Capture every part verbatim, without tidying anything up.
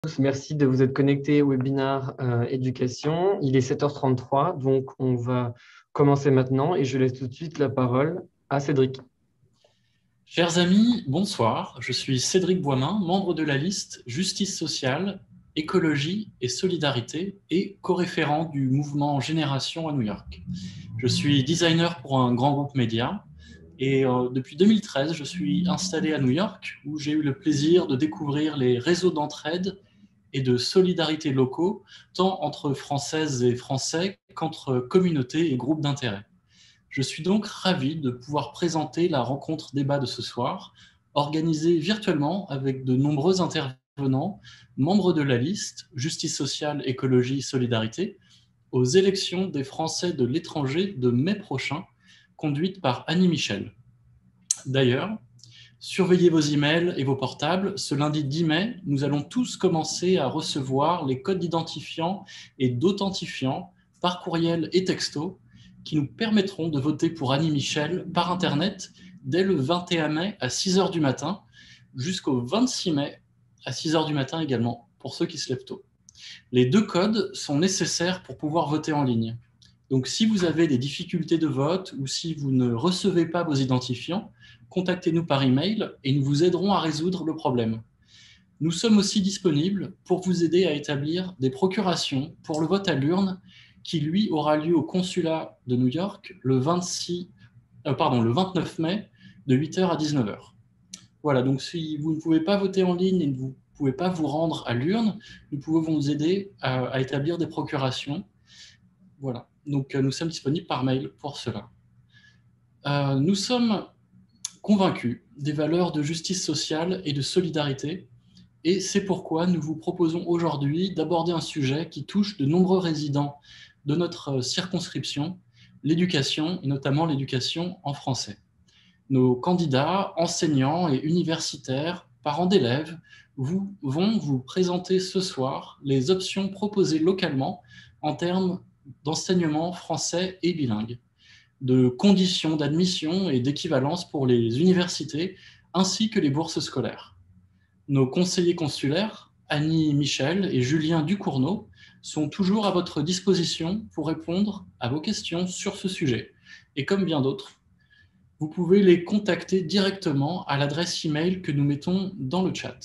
Merci de vous être connectés au webinaire euh, éducation. Il est sept heures trente-trois, donc on va commencer maintenant et je laisse tout de suite la parole à Cédric. Chers amis, bonsoir. Je suis Cédric Boismin, membre de la liste Justice sociale, écologie et solidarité et co-référent du mouvement Génération à New York. Je suis designer pour un grand groupe média et euh, depuis deux mille treize, je suis installé à New York où j'ai eu le plaisir de découvrir les réseaux d'entraide et de solidarité locaux, tant entre Françaises et Français qu'entre communautés et groupes d'intérêt. Je suis donc ravi de pouvoir présenter la rencontre débat de ce soir, organisée virtuellement avec de nombreux intervenants, membres de la liste Justice sociale, écologie, solidarité, aux élections des Français de l'étranger de mai prochain, conduite par Annie Michel. D'ailleurs, surveillez vos emails et vos portables. Ce lundi dix mai, nous allons tous commencer à recevoir les codes d'identifiants et d'authentifiants par courriel et texto qui nous permettront de voter pour Annie Michel par Internet dès le vingt et un mai à six heures du matin jusqu'au vingt-six mai à six heures du matin également, pour ceux qui se lèvent tôt. Les deux codes sont nécessaires pour pouvoir voter en ligne. Donc, si vous avez des difficultés de vote ou si vous ne recevez pas vos identifiants, contactez-nous par email et nous vous aiderons à résoudre le problème. Nous sommes aussi disponibles pour vous aider à établir des procurations pour le vote à l'urne qui, lui, aura lieu au consulat de New York le, vingt-six, euh, pardon, le vingt-neuf mai de huit heures à dix-neuf heures. Voilà, donc si vous ne pouvez pas voter en ligne et que vous ne pouvez pas vous rendre à l'urne, nous pouvons vous aider à, à établir des procurations. Voilà, donc euh, nous sommes disponibles par mail pour cela. Euh, nous sommes convaincus des valeurs de justice sociale et de solidarité, et c'est pourquoi nous vous proposons aujourd'hui d'aborder un sujet qui touche de nombreux résidents de notre circonscription, l'éducation, et notamment l'éducation en français. Nos candidats, enseignants et universitaires, parents d'élèves, vous, vont vous présenter ce soir les options proposées localement en termes d'enseignement français et bilingue, de conditions d'admission et d'équivalence pour les universités, ainsi que les bourses scolaires. Nos conseillers consulaires, Annie Michel et Julien Ducournau, sont toujours à votre disposition pour répondre à vos questions sur ce sujet. Et comme bien d'autres, vous pouvez les contacter directement à l'adresse email que nous mettons dans le chat.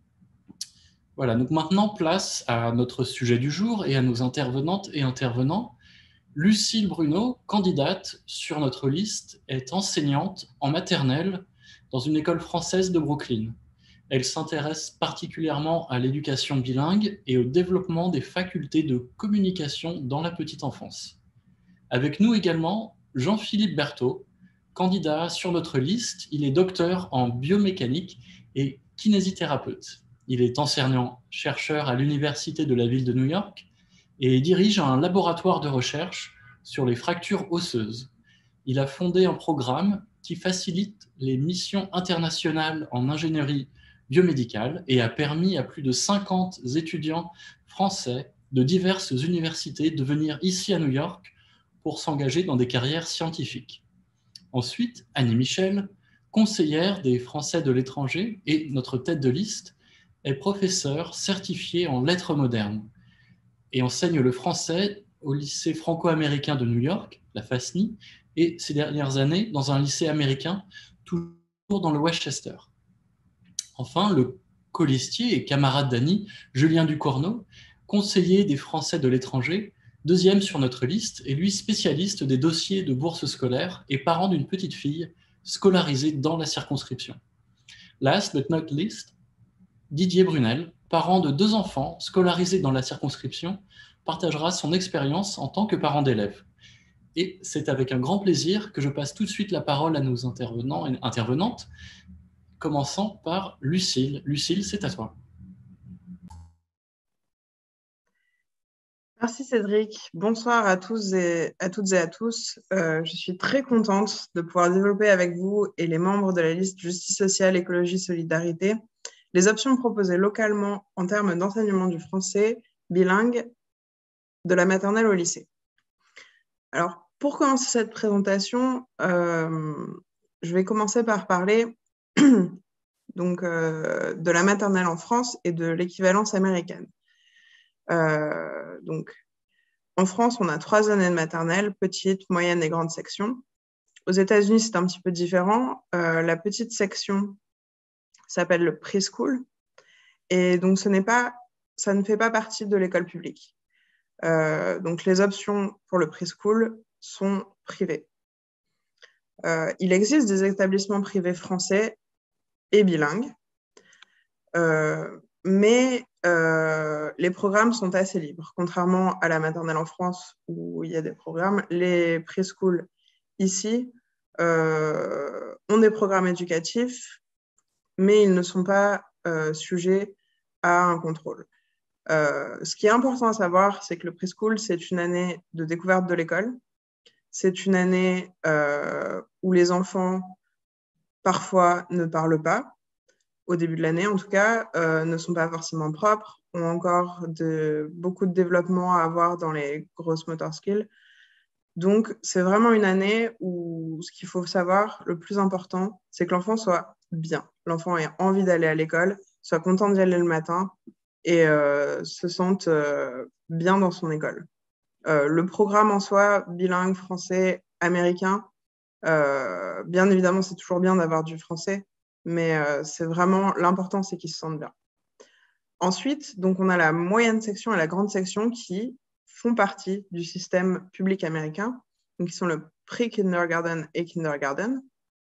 Voilà, donc maintenant place à notre sujet du jour et à nos intervenantes et intervenants. Lucille Bruno, candidate sur notre liste, est enseignante en maternelle dans une école française de Brooklyn. Elle s'intéresse particulièrement à l'éducation bilingue et au développement des facultés de communication dans la petite enfance. Avec nous également, Jean-Philippe Berthaud, candidat sur notre liste. Il est docteur en biomécanique et kinésithérapeute. Il est enseignant-chercheur à l'Université de la ville de New York et dirige un laboratoire de recherche sur les fractures osseuses. Il a fondé un programme qui facilite les missions internationales en ingénierie biomédicale et a permis à plus de cinquante étudiants français de diverses universités de venir ici à New York pour s'engager dans des carrières scientifiques. Ensuite, Annie Michel, conseillère des Français de l'étranger et notre tête de liste, est professeure certifiée en lettres modernes et enseigne le français au lycée franco-américain de New York, la FASNY, et ces dernières années dans un lycée américain, toujours dans le Westchester. Enfin, le colistier et camarade d'Annie, Julien Ducournau, conseiller des Français de l'étranger, deuxième sur notre liste, est lui spécialiste des dossiers de bourses scolaires et parent d'une petite fille scolarisée dans la circonscription. Last but not least, Didier Brunel, parent de deux enfants scolarisés dans la circonscription, partagera son expérience en tant que parent d'élèves. Et c'est avec un grand plaisir que je passe tout de suite la parole à nos intervenants et intervenantes, commençant par Lucille. Lucille, c'est à toi. Merci Cédric. Bonsoir à tous et à toutes et à tous. Euh, je suis très contente de pouvoir développer avec vous et les membres de la liste Justice sociale, écologie, solidarité les options proposées localement en termes d'enseignement du français bilingue de la maternelle au lycée. Alors, pour commencer cette présentation, euh, je vais commencer par parler donc euh, de la maternelle en France et de l'équivalence américaine. Euh, donc, en France, on a trois années de maternelle, petite, moyenne et grande section. Aux États-Unis, c'est un petit peu différent. Euh, la petite section s'appelle le preschool. Et donc, ce n'est pas, ça ne fait pas partie de l'école publique. Euh, donc, les options pour le preschool sont privées. Euh, il existe des établissements privés français et bilingues, euh, mais euh, les programmes sont assez libres. Contrairement à la maternelle en France où il y a des programmes, les preschools ici euh, ont des programmes éducatifs, mais ils ne sont pas euh, sujets à un contrôle. Euh, ce qui est important à savoir, c'est que le preschool, c'est une année de découverte de l'école. C'est une année euh, où les enfants, parfois, ne parlent pas, au début de l'année en tout cas, euh, ne sont pas forcément propres, ont encore de, beaucoup de développement à avoir dans les grosses motor skills. Donc, c'est vraiment une année où ce qu'il faut savoir, le plus important, c'est que l'enfant soit bien. L'enfant ait envie d'aller à l'école, soit content d'y aller le matin et euh, se sente euh, bien dans son école. Euh, le programme en soi, bilingue, français, américain, euh, bien évidemment, c'est toujours bien d'avoir du français, mais euh, c'est vraiment l'important, c'est qu'ils se sentent bien. Ensuite, donc, on a la moyenne section et la grande section qui font partie du système public américain, donc qui sont le pre-kindergarten et kindergarten,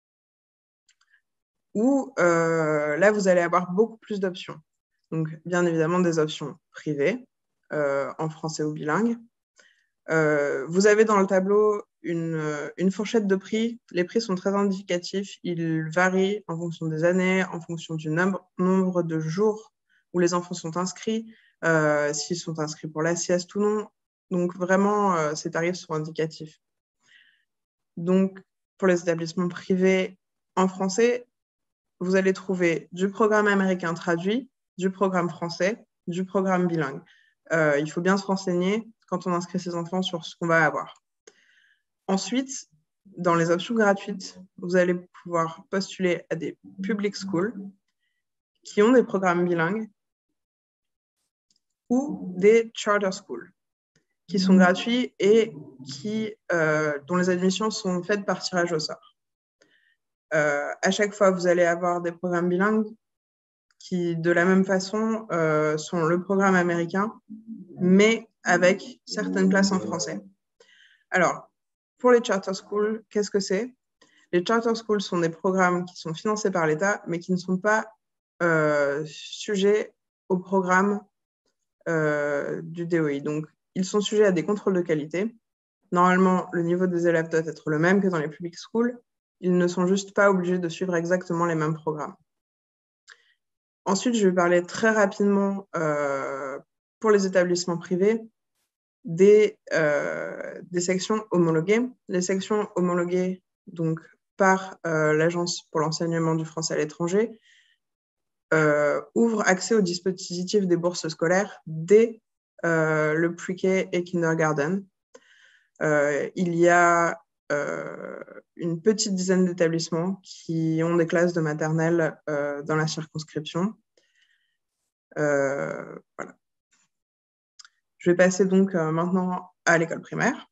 où euh, là, vous allez avoir beaucoup plus d'options. Donc, bien évidemment, des options privées, euh, en français ou bilingue. Euh, vous avez dans le tableau une, une fourchette de prix. Les prix sont très indicatifs. Ils varient en fonction des années, en fonction du nombre, nombre de jours où les enfants sont inscrits, euh, s'ils sont inscrits pour la sieste ou non. Donc, vraiment, euh, ces tarifs sont indicatifs. Donc, pour les établissements privés en français, vous allez trouver du programme américain traduit, du programme français, du programme bilingue. Euh, il faut bien se renseigner quand on inscrit ses enfants sur ce qu'on va avoir. Ensuite, dans les options gratuites, vous allez pouvoir postuler à des public schools qui ont des programmes bilingues ou des charter schools qui sont gratuits et qui, euh, dont les admissions sont faites par tirage au sort. Euh, à chaque fois, vous allez avoir des programmes bilingues qui, de la même façon, euh, sont le programme américain, mais avec certaines classes en français. Alors, pour les charter schools, qu'est-ce que c'est? Les charter schools sont des programmes qui sont financés par l'État, mais qui ne sont pas euh, sujets au programme euh, du D O I. Donc, ils sont sujets à des contrôles de qualité. Normalement, le niveau des élèves doit être le même que dans les public schools. Ils ne sont juste pas obligés de suivre exactement les mêmes programmes. Ensuite, je vais parler très rapidement euh, pour les établissements privés des, euh, des sections homologuées. Les sections homologuées donc, par euh, l'Agence pour l'enseignement du français à l'étranger euh, ouvrent accès au dispositif des bourses scolaires dès euh, le pre-K et kindergarten. Euh, il y a euh, une petite dizaine d'établissements qui ont des classes de maternelle euh, dans la circonscription. Euh, voilà. Je vais passer donc euh, maintenant à l'école primaire.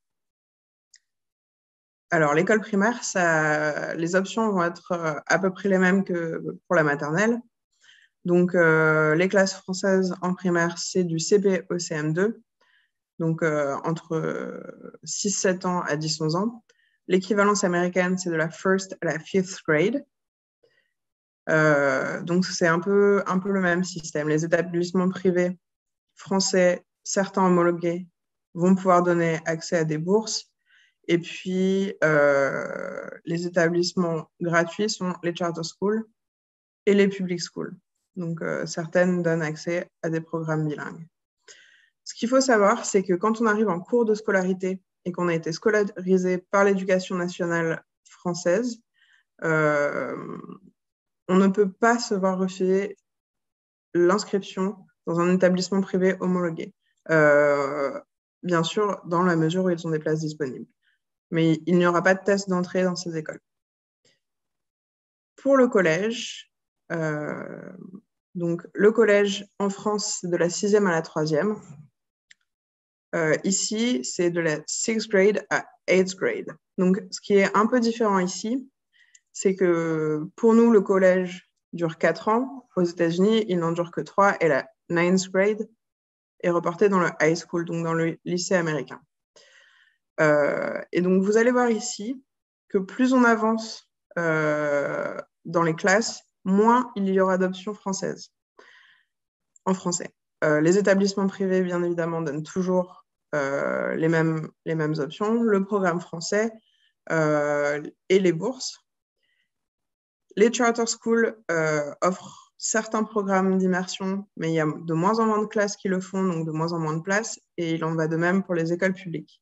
Alors, l'école primaire, ça, les options vont être euh, à peu près les mêmes que pour la maternelle. Donc, euh, les classes françaises en primaire, c'est du C P au C M deux, donc euh, entre six sept ans à dix onze ans. L'équivalence américaine, c'est de la first à la fifth grade. Euh, donc, c'est un peu, un peu le même système. Les établissements privés français, certains homologués, vont pouvoir donner accès à des bourses. Et puis, euh, les établissements gratuits sont les charter schools et les public schools. Donc, euh, certaines donnent accès à des programmes bilingues. Ce qu'il faut savoir, c'est que quand on arrive en cours de scolarité et qu'on a été scolarisé par l'éducation nationale française, euh, on ne peut pas se voir refuser l'inscription dans un établissement privé homologué. Euh, bien sûr, dans la mesure où ils ont des places disponibles. Mais il n'y aura pas de test d'entrée dans ces écoles. Pour le collège, Euh, donc, le collège en France, c'est de la sixième à la troisième. Euh, ici, c'est de la sixth grade à eighth grade. Donc, ce qui est un peu différent ici, c'est que pour nous, le collège dure quatre ans. Aux États-Unis, il n'en dure que trois et la ninth grade est reportée dans le high school, donc dans le lycée américain. Euh, et donc, vous allez voir ici que plus on avance euh, dans les classes, moins il y aura d'options françaises en français. Euh, les établissements privés, bien évidemment, donnent toujours euh, les, mêmes, les mêmes options, le programme français euh, et les bourses. Les charter schools euh, offrent certains programmes d'immersion, mais il y a de moins en moins de classes qui le font, donc de moins en moins de places, et il en va de même pour les écoles publiques.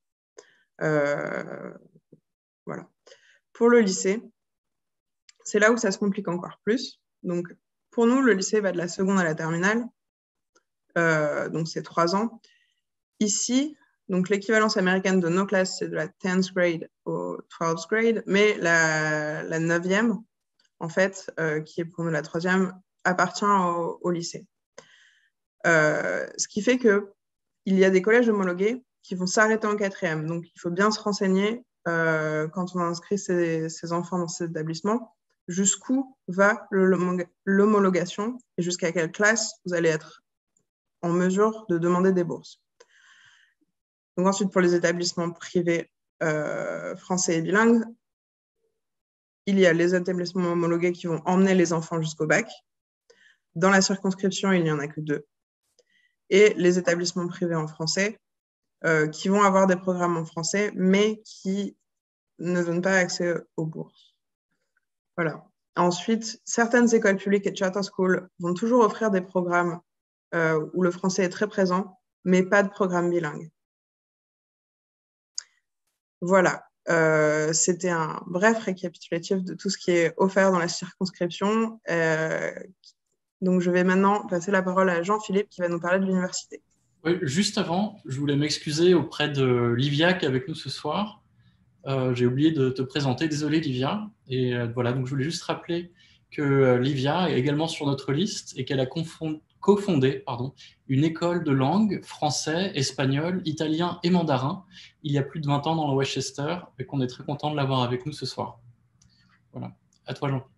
Euh, voilà. Pour le lycée, c'est là où ça se complique encore plus. Donc, pour nous, le lycée va de la seconde à la terminale, euh, donc c'est trois ans. Ici, donc l'équivalence américaine de nos classes, c'est de la tenth grade au twelfth grade, mais la, la neuvième, en fait, euh, qui est pour nous la troisième, appartient au, au lycée. Euh, ce qui fait qu'il y a des collèges homologués qui vont s'arrêter en quatrième. Donc, il faut bien se renseigner euh, quand on inscrit ses, ses enfants dans ces établissements, jusqu'où va l'homologation et jusqu'à quelle classe vous allez être en mesure de demander des bourses. Donc ensuite, pour les établissements privés euh, français et bilingues, il y a les établissements homologués qui vont emmener les enfants jusqu'au bac. Dans la circonscription, il n'y en a que deux. Et les établissements privés en français euh, qui vont avoir des programmes en français, mais qui ne donnent pas accès aux bourses. Voilà. Ensuite, certaines écoles publiques et charter schools vont toujours offrir des programmes euh, où le français est très présent, mais pas de programme bilingue. Voilà. Euh, c'était un bref récapitulatif de tout ce qui est offert dans la circonscription. Euh, donc, je vais maintenant passer la parole à Jean-Philippe qui va nous parler de l'université. Oui, juste avant, je voulais m'excuser auprès de Livia qui est avec nous ce soir. Euh, j'ai oublié de te présenter. Désolé, Livia. Et euh, voilà, donc je voulais juste rappeler que euh, Livia est également sur notre liste et qu'elle a cofondé pardon, une école de langue français, espagnol, italien et mandarin il y a plus de vingt ans dans le Westchester et qu'on est très content de l'avoir avec nous ce soir. Voilà. À toi, Jean.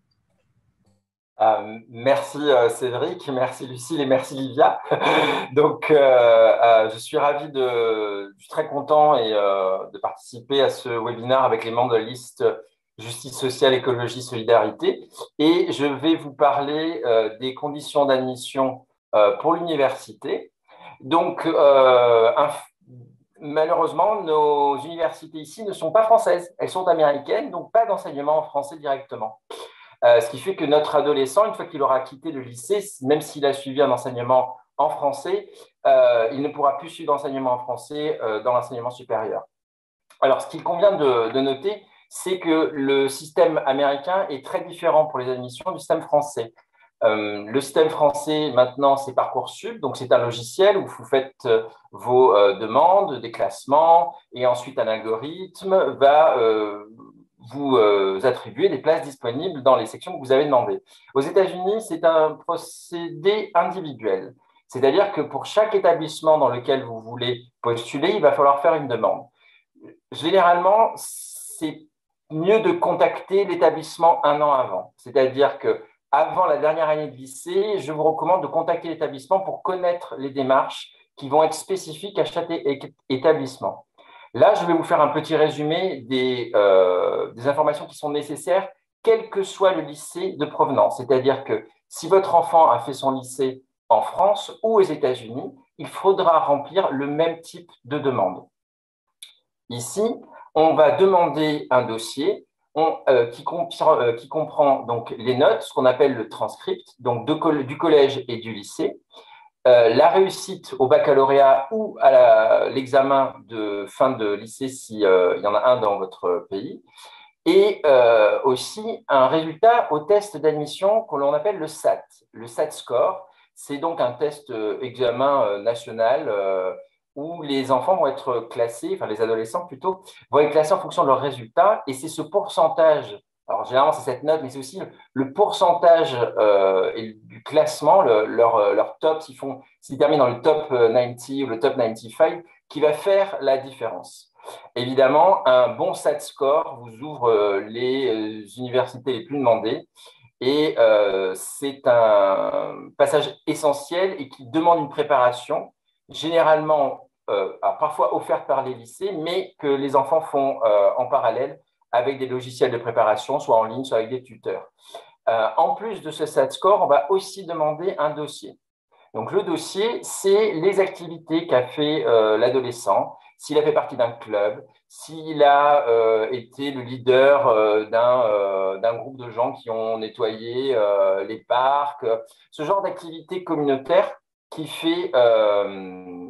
Euh, merci euh, Cédric, merci Lucille et merci Livia. Donc, euh, euh, je suis ravi, de, je suis très content et, euh, de participer à ce webinaire avec les membres de la liste Justice sociale, écologie, solidarité. Et je vais vous parler euh, des conditions d'admission euh, pour l'université. Donc, euh, un, malheureusement, nos universités ici ne sont pas françaises, elles sont américaines, donc pas d'enseignement en français directement. Euh, ce qui fait que notre adolescent, une fois qu'il aura quitté le lycée, même s'il a suivi un enseignement en français, euh, il ne pourra plus suivre d'enseignement en français euh, dans l'enseignement supérieur. Alors, ce qu'il convient de, de noter, c'est que le système américain est très différent pour les admissions du système français. Euh, le système français, maintenant, c'est Parcoursup, donc c'est un logiciel où vous faites euh, vos euh, demandes, des classements, et ensuite un algorithme va euh, vous euh, attribuer des places disponibles dans les sections que vous avez demandées. Aux États-Unis, c'est un procédé individuel, c'est-à-dire que pour chaque établissement dans lequel vous voulez postuler, il va falloir faire une demande. Généralement, c'est mieux de contacter l'établissement un an avant, c'est-à-dire que avant la dernière année de lycée, je vous recommande de contacter l'établissement pour connaître les démarches qui vont être spécifiques à chaque établissement. Là, je vais vous faire un petit résumé des, euh, des informations qui sont nécessaires, quel que soit le lycée de provenance. C'est-à-dire que si votre enfant a fait son lycée en France ou aux États-Unis, il faudra remplir le même type de demande. Ici, on va demander un dossier on, euh, qui, comprend, euh, qui comprend donc les notes, ce qu'on appelle le transcript, donc de, du collège et du lycée, euh, la réussite au baccalauréat ou à l'examen de fin de lycée s'il euh, y en a un dans votre pays, et euh, aussi un résultat au test d'admission que l'on appelle le S A T. Le S A T score, c'est donc un test euh, examen euh, national euh, où les enfants vont être classés, enfin les adolescents plutôt, vont être classés en fonction de leurs résultats, et c'est ce pourcentage Alors, généralement, c'est cette note, mais c'est aussi le, le pourcentage euh, et du classement, le, leur, leur top, s'ils font, s'ils terminent dans le top quatre-vingt-dix ou le top quatre-vingt-quinze, qui va faire la différence. Évidemment, un bon S A T score vous ouvre euh, les euh, universités les plus demandées et euh, c'est un passage essentiel et qui demande une préparation, généralement, euh, parfois offerte par les lycées, mais que les enfants font euh, en parallèle avec des logiciels de préparation, soit en ligne, soit avec des tuteurs. Euh, en plus de ce S A T score, on va aussi demander un dossier. Donc, le dossier, c'est les activités qu'a fait euh, l'adolescent, s'il a fait partie d'un club, s'il a euh, été le leader euh, d'un euh, d'un groupe de gens qui ont nettoyé euh, les parcs, ce genre d'activité communautaire qui fait, euh,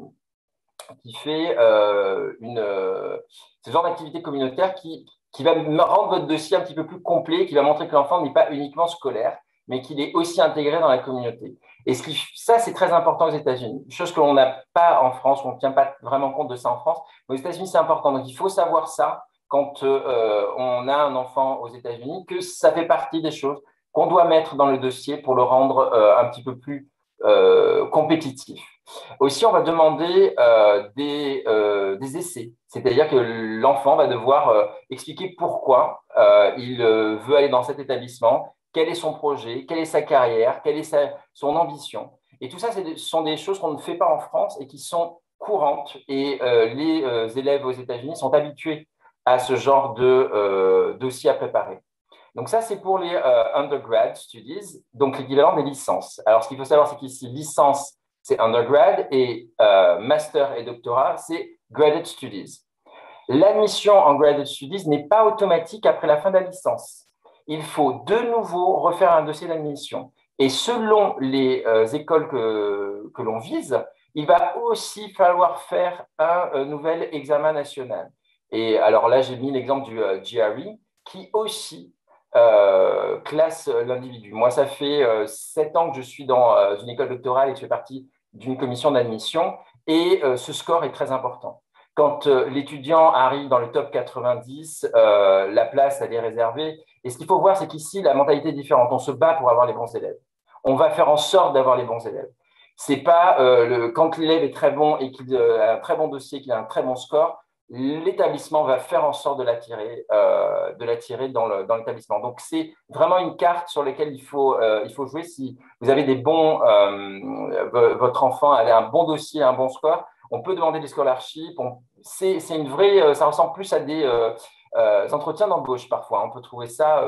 qui fait euh, une, euh, ce genre d'activité communautaire qui, qui va rendre votre dossier un petit peu plus complet, qui va montrer que l'enfant n'est pas uniquement scolaire, mais qu'il est aussi intégré dans la communauté. Et ce qui, ça, c'est très important aux États-Unis, chose que l'on n'a pas en France, on ne tient pas vraiment compte de ça en France, mais aux États-Unis, c'est important. Donc, il faut savoir ça quand euh, on a un enfant aux États-Unis, que ça fait partie des choses qu'on doit mettre dans le dossier pour le rendre euh, un petit peu plus euh, compétitif. Aussi, on va demander euh, des, euh, des essais, c'est-à-dire que l'enfant va devoir euh, expliquer pourquoi euh, il euh, veut aller dans cet établissement, quel est son projet, quelle est sa carrière, quelle est sa, son ambition. Et tout ça, ce sont des choses qu'on ne fait pas en France et qui sont courantes. Et euh, les euh, élèves aux États-Unis sont habitués à ce genre de euh, dossier à préparer. Donc ça, c'est pour les euh, undergrad studies, donc l'équivalent des licences. Alors, ce qu'il faut savoir, c'est qu'ici, licence, c'est undergrad, et euh, master et doctorat, c'est graduate studies. L'admission en graduate studies n'est pas automatique après la fin de la licence. Il faut de nouveau refaire un dossier d'admission. Et selon les euh, écoles que, que l'on vise, il va aussi falloir faire un euh, nouvel examen national. Et alors là, j'ai mis l'exemple du euh, G R E, qui aussi euh, classe l'individu. Moi, ça fait euh, sept ans que je suis dans euh, une école doctorale et que je fais partie d'une commission d'admission, et euh, ce score est très important. Quand euh, l'étudiant arrive dans le top quatre-vingt-dix, euh, la place, elle est réservée. Et ce qu'il faut voir, c'est qu'ici, la mentalité est différente. On se bat pour avoir les bons élèves. On va faire en sorte d'avoir les bons élèves. C'est pas euh, le, quand l'élève est très bon et qu'il a un très bon dossier, qu'il a un très bon score, l'établissement va faire en sorte de l'attirer, euh, de l'attirer dans, le, dans l'établissement. Donc, c'est vraiment une carte sur laquelle il faut, euh, il faut jouer. Si vous avez des bons, euh, votre enfant a un bon dossier, un bon score, on peut demander des scholarships. On, c'est, c'est une vraie, ça ressemble plus à des euh, euh, entretiens d'embauche parfois. On peut trouver ça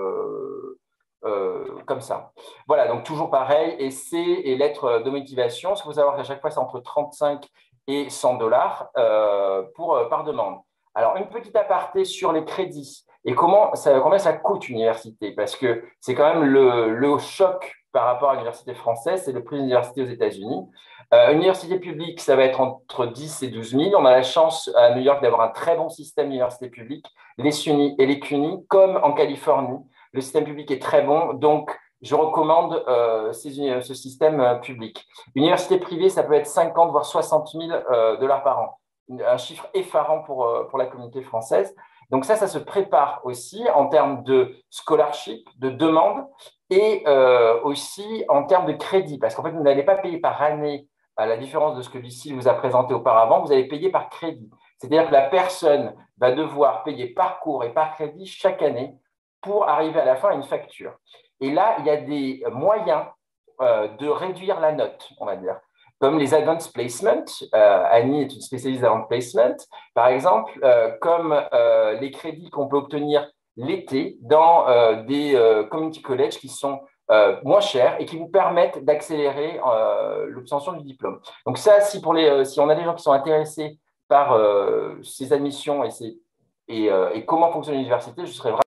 euh, euh, comme ça. Voilà, donc toujours pareil, essai et lettre de motivation. Ce qu'il faut savoir qu'à chaque fois, c'est entre trente-cinq et cent dollars euh, pour, euh, par demande. Alors, une petite aparté sur les crédits et comment ça, combien ça coûte une université, parce que c'est quand même le, le choc par rapport à l'université française, c'est le prix d'université aux États-Unis. Euh, une université publique, ça va être entre dix et douze mille. On a la chance à New York d'avoir un très bon système d'université publique, les S U N Y et les C U N Y, comme en Californie. Le système public est très bon, donc je recommande euh, ces, ce système euh, public. Université privée, ça peut être cinquante voire soixante mille euh, dollars par an. Un chiffre effarant pour, euh, pour la communauté française. Donc ça, ça se prépare aussi en termes de scholarship, de demande, et euh, aussi en termes de crédit, parce qu'en fait, vous n'allez pas payer par année, à la différence de ce que Lucille vous a présenté auparavant, vous allez payer par crédit. C'est-à-dire que la personne va devoir payer par cours et par crédit chaque année pour arriver à la fin à une facture. Et là, il y a des moyens euh, de réduire la note, on va dire, comme les advanced placement. Euh, Annie est une spécialiste d'advanced placement, par exemple, euh, comme euh, les crédits qu'on peut obtenir l'été dans euh, des euh, community colleges qui sont euh, moins chers et qui vous permettent d'accélérer euh, l'obtention du diplôme. Donc ça, si, pour les, euh, si on a des gens qui sont intéressés par euh, ces admissions et, ces, et, euh, et comment fonctionne l'université, je serais vraiment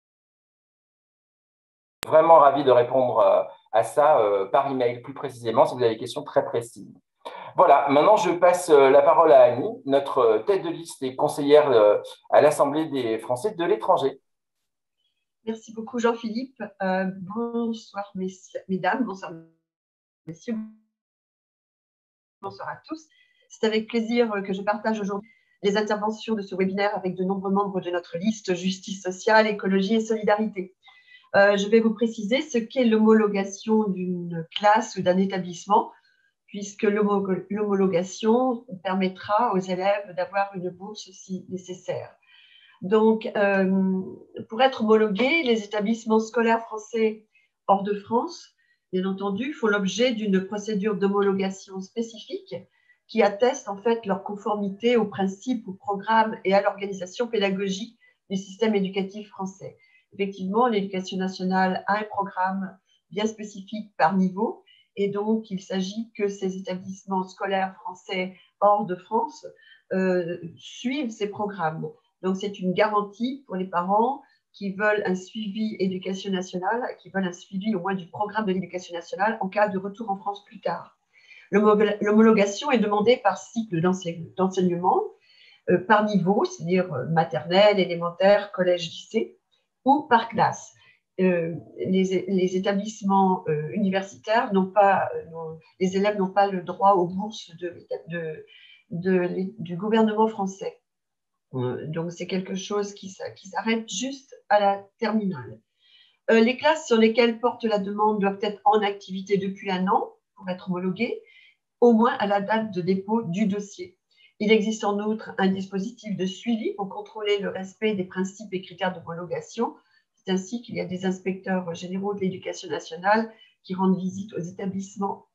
vraiment ravi de répondre euh, à ça euh, par email plus précisément si vous avez des questions très précises. Voilà, maintenant je passe euh, la parole à Annie, notre euh, tête de liste et conseillère euh, à l'Assemblée des Français de l'étranger. Merci beaucoup Jean-Philippe. Euh, bonsoir mesdames, bonsoir messieurs, bonsoir à tous. C'est avec plaisir que je partage aujourd'hui les interventions de ce webinaire avec de nombreux membres de notre liste Justice sociale, écologie et solidarité. Euh, je vais vous préciser ce qu'est l'homologation d'une classe ou d'un établissement, puisque l'homologation permettra aux élèves d'avoir une bourse si nécessaire. Donc, euh, pour être homologués, les établissements scolaires français hors de France, bien entendu, font l'objet d'une procédure d'homologation spécifique qui atteste en fait leur conformité aux principes, aux programmes et à l'organisation pédagogique du système éducatif français. Effectivement, l'éducation nationale a un programme bien spécifique par niveau, et donc il s'agit que ces établissements scolaires français hors de France euh, suivent ces programmes. Donc c'est une garantie pour les parents qui veulent un suivi éducation nationale, qui veulent un suivi au moins du programme de l'éducation nationale en cas de retour en France plus tard. L'homologation est demandée par cycle d'enseignement, euh, par niveau, c'est-à-dire maternelle, élémentaire, collège, lycée, ou par classe. Euh, les, les établissements euh, universitaires n'ont pas, euh, les élèves n'ont pas le droit aux bourses de, de, de, de, du gouvernement français. Euh, donc, c'est quelque chose qui, qui s'arrête juste à la terminale. Euh, les classes sur lesquelles porte la demande doivent être en activité depuis un an pour être homologuées, au moins à la date de dépôt du dossier. Il existe en outre un dispositif de suivi pour contrôler le respect des principes et critères d'homologation. C'est ainsi qu'il y a des inspecteurs généraux de l'éducation nationale qui rendent visite aux établissements.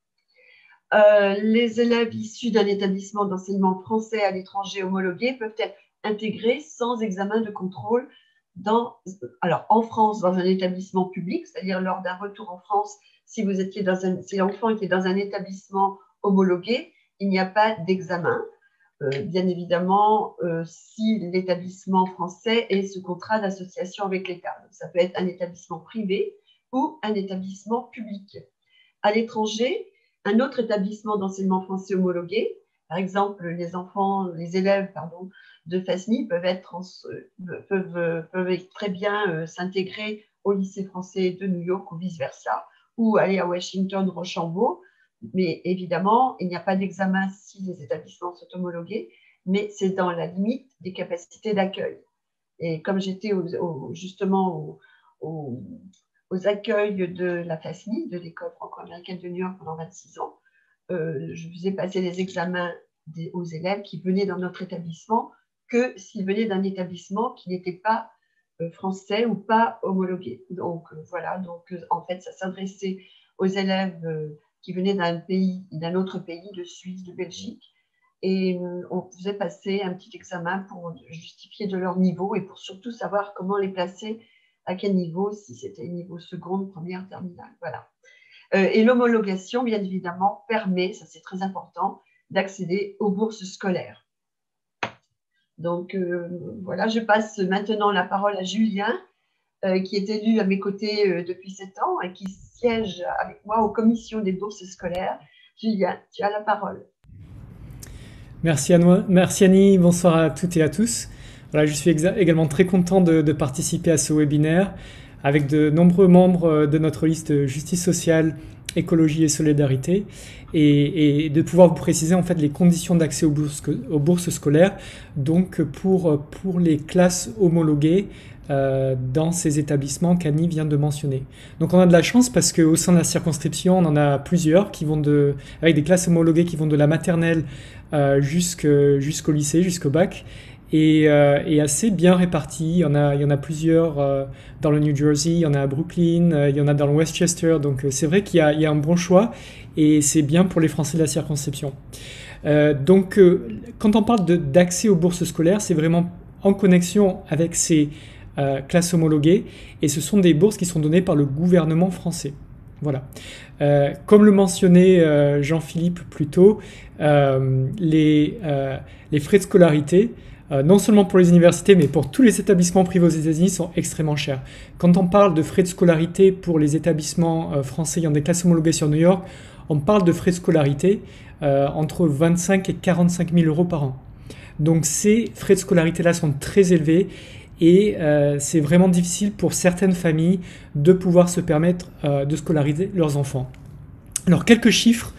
Euh, les élèves issus d'un établissement d'enseignement français à l'étranger homologué peuvent être intégrés sans examen de contrôle dans, alors en France dans un établissement public, c'est-à-dire lors d'un retour en France, si vous étiez dans un, si l'enfant était dans un établissement homologué, il n'y a pas d'examen. Euh, bien évidemment, euh, si l'établissement français est sous contrat d'association avec l'État. Ça peut être un établissement privé ou un établissement public. À l'étranger, un autre établissement d'enseignement français homologué, par exemple, les enfants, les élèves pardon, de FASNI peuvent, être, peuvent, peuvent très bien euh, s'intégrer au lycée français de New York ou vice-versa, ou aller à Washington ou Rochambeau. Mais évidemment, il n'y a pas d'examen si les établissements sont homologués, mais c'est dans la limite des capacités d'accueil. Et comme j'étais au, au, justement au, au, aux accueils de la FASNI, de l'école franco-américaine de New York pendant vingt-six ans, euh, je faisais passer les examens des, aux élèves qui venaient dans notre établissement que s'ils venaient d'un établissement qui n'était pas euh, français ou pas homologué. Donc euh, voilà, donc euh, en fait, ça s'adressait aux élèves euh, qui venaient d'un pays, d'un autre pays, de Suisse, de Belgique, et euh, on faisait passer un petit examen pour justifier de leur niveau et pour surtout savoir comment les placer, à quel niveau, si c'était niveau seconde, première, terminale, voilà. Euh, et l'homologation, bien évidemment, permet, ça c'est très important, d'accéder aux bourses scolaires. Donc euh, voilà, je passe maintenant la parole à Julien, euh, qui est élu à mes côtés euh, depuis sept ans et qui siège avec moi aux commissions des bourses scolaires. Julien, tu as la parole. Merci, Anne, merci Annie, bonsoir à toutes et à tous. Voilà, je suis également très content de, de participer à ce webinaire avec de nombreux membres de notre liste Justice sociale, écologie et solidarité, et, et de pouvoir vous préciser en fait les conditions d'accès aux bourses, aux bourses scolaires, donc pour, pour les classes homologuées euh, dans ces établissements qu'Annie vient de mentionner. Donc on a de la chance parce qu'au sein de la circonscription, on en a plusieurs qui vont de, avec des classes homologuées qui vont de la maternelle euh, jusqu'au, jusqu'au lycée, jusqu'au bac, et, euh, et assez bien répartis. Il y en a, il y en a plusieurs euh, dans le New Jersey, il y en a à Brooklyn, euh, il y en a dans le Westchester. Donc euh, c'est vrai qu'il y a, il y a un bon choix et c'est bien pour les Français de la circonscription. Euh, donc euh, quand on parle de, d'accès aux bourses scolaires, c'est vraiment en connexion avec ces euh, classes homologuées et ce sont des bourses qui sont données par le gouvernement français. Voilà. Euh, comme le mentionnait euh, Jean-Philippe plus tôt, euh, les, euh, les frais de scolarité, Euh, non seulement pour les universités, mais pour tous les établissements privés aux États-Unis, sont extrêmement chers. Quand on parle de frais de scolarité pour les établissements euh, français ayant des classes homologuées sur New York, on parle de frais de scolarité euh, entre vingt-cinq et quarante-cinq mille euros par an. Donc ces frais de scolarité-là sont très élevés et euh, c'est vraiment difficile pour certaines familles de pouvoir se permettre euh, de scolariser leurs enfants. Alors quelques chiffres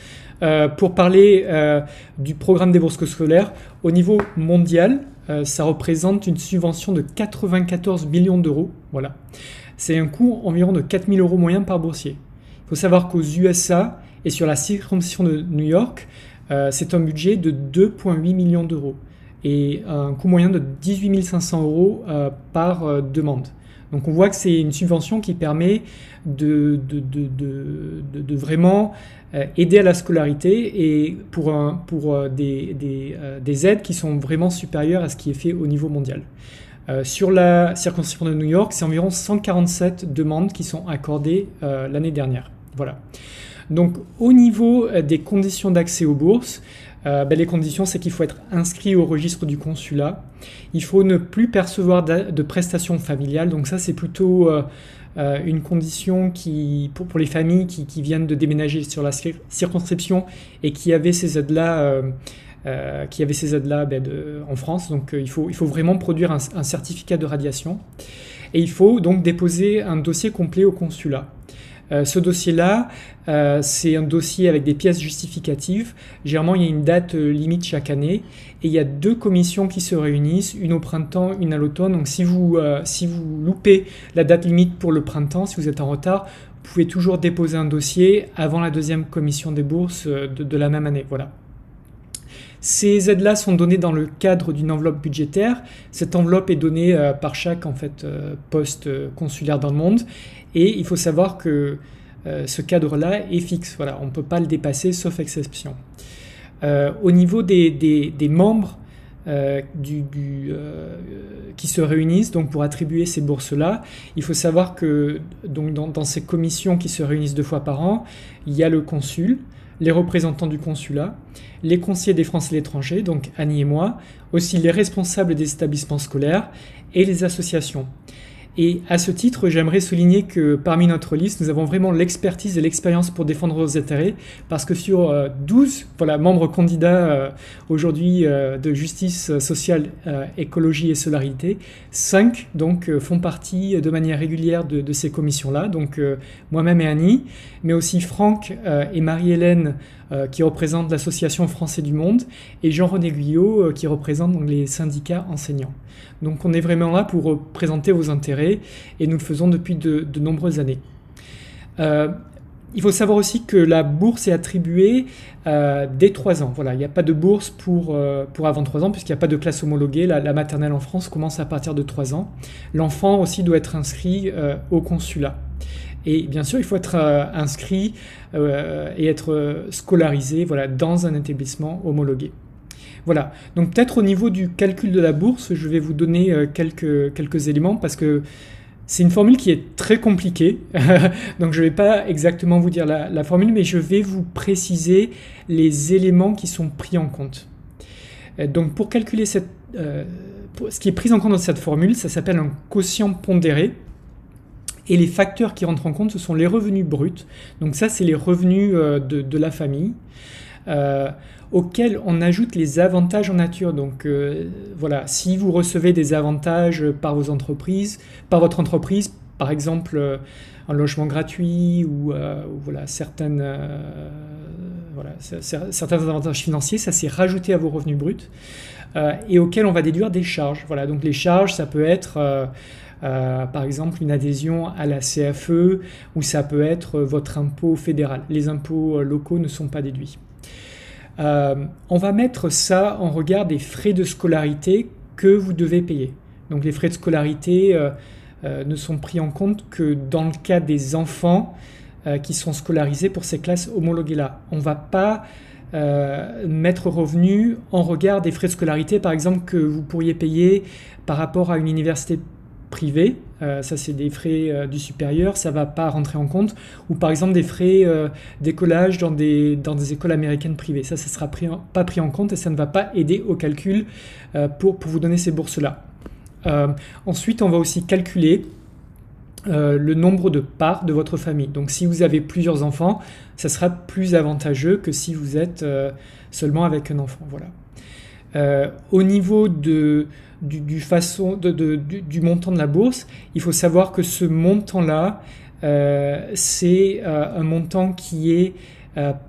euh, pour parler euh, du programme des bourses scolaires, au niveau mondial, euh, ça représente une subvention de quatre-vingt-quatorze millions d'euros. Voilà. C'est un coût environ de quatre mille euros moyen par boursier. Il faut savoir qu'aux U S A et sur la circonscription de New York, euh, c'est un budget de deux virgule huit millions d'euros et un coût moyen de dix-huit mille cinq cents euros euh, par euh, demande. Donc on voit que c'est une subvention qui permet de, de, de, de, de, de vraiment euh, aider à la scolarité et pour, un, pour euh, des, des, euh, des aides qui sont vraiment supérieures à ce qui est fait au niveau mondial. Euh, sur la circonscription de New York, c'est environ cent quarante-sept demandes qui sont accordées euh, l'année dernière. Voilà. Donc au niveau euh, des conditions d'accès aux bourses, Euh, ben, les conditions, c'est qu'il faut être inscrit au registre du consulat. Il faut ne plus percevoir de, de prestations familiales. Donc ça, c'est plutôt euh, euh, une condition qui, pour, pour les familles qui, qui viennent de déménager sur la circonscription et qui avaient ces aides-là, euh, euh, qui avaient ces aides-là ben, de, en France. Donc euh, il faut, il faut vraiment produire un, un certificat de radiation. Et il faut donc déposer un dossier complet au consulat. Euh, ce dossier-là, euh, c'est un dossier avec des pièces justificatives. Généralement, il y a une date euh, limite chaque année et il y a deux commissions qui se réunissent, une au printemps, une à l'automne. Donc si vous, euh, si vous loupez la date limite pour le printemps, si vous êtes en retard, vous pouvez toujours déposer un dossier avant la deuxième commission des bourses euh, de, de la même année. Voilà. Ces aides-là sont données dans le cadre d'une enveloppe budgétaire. Cette enveloppe est donnée euh, par chaque en fait, euh, poste consulaire dans le monde. Et il faut savoir que euh, ce cadre-là est fixe. Voilà, on ne peut pas le dépasser, sauf exception. Euh, au niveau des, des, des membres euh, du, du, euh, qui se réunissent donc, pour attribuer ces bourses-là, il faut savoir que donc, dans, dans ces commissions qui se réunissent deux fois par an, il y a le consul, les représentants du consulat, les conseillers des Français à l'étranger, donc Annie et moi, aussi les responsables des établissements scolaires et les associations. Et à ce titre, j'aimerais souligner que parmi notre liste, nous avons vraiment l'expertise et l'expérience pour défendre nos intérêts, parce que sur euh, douze voilà, membres candidats euh, aujourd'hui euh, de justice sociale, euh, écologie et solidarité, cinq donc, euh, font partie de manière régulière de, de ces commissions-là, donc euh, moi-même et Annie, mais aussi Franck euh, et Marie-Hélène euh, qui représentent l'Association Français du Monde, et Jean-René Guyot euh, qui représente donc, les syndicats enseignants. Donc on est vraiment là pour représenter vos intérêts et nous le faisons depuis de, de nombreuses années. Euh, il faut savoir aussi que la bourse est attribuée euh, dès trois ans. Voilà, il n'y a pas de bourse pour, euh, pour avant trois ans puisqu'il n'y a pas de classe homologuée. La, la maternelle en France commence à partir de trois ans. L'enfant aussi doit être inscrit euh, au consulat. Et bien sûr, il faut être euh, inscrit euh, et être scolarisé voilà, dans un établissement homologué. Voilà, donc peut-être au niveau du calcul de la bourse, je vais vous donner euh, quelques, quelques éléments parce que c'est une formule qui est très compliquée. Donc je ne vais pas exactement vous dire la, la formule, mais je vais vous préciser les éléments qui sont pris en compte. Euh, donc pour calculer cette, euh, pour, ce qui est pris en compte dans cette formule, ça s'appelle un quotient pondéré. Et les facteurs qui rentrent en compte, ce sont les revenus bruts. Donc ça, c'est les revenus euh, de, de la famille. Euh, auxquels on ajoute les avantages en nature. Donc euh, voilà, si vous recevez des avantages par vos entreprises, par votre entreprise, par exemple euh, un logement gratuit ou, euh, ou voilà, certaines, euh, voilà, certains avantages financiers, ça c'est rajouté à vos revenus bruts euh, et auxquels on va déduire des charges. Voilà, donc les charges, ça peut être euh, Euh, par exemple une adhésion à la C F E ou ça peut être votre impôt fédéral. Les impôts locaux ne sont pas déduits. Euh, on va mettre ça en regard des frais de scolarité que vous devez payer. Donc les frais de scolarité euh, euh, ne sont pris en compte que dans le cas des enfants euh, qui sont scolarisés pour ces classes homologuées-là. On ne va pas euh, mettre revenu en regard des frais de scolarité, par exemple, que vous pourriez payer par rapport à une université privée, euh, ça c'est des frais euh, du supérieur, ça ne va pas rentrer en compte, ou par exemple des frais euh, d'écolage dans des, dans des écoles américaines privées, ça ne sera pris en, pas pris en compte et ça ne va pas aider au calcul euh, pour, pour vous donner ces bourses-là. Euh, ensuite, on va aussi calculer euh, le nombre de parts de votre famille. Donc si vous avez plusieurs enfants, ça sera plus avantageux que si vous êtes euh, seulement avec un enfant. Voilà. Euh, au niveau de Du, du, façon de, de, du, du montant de la bourse, il faut savoir que ce montant-là, euh, c'est euh, un montant qui est euh,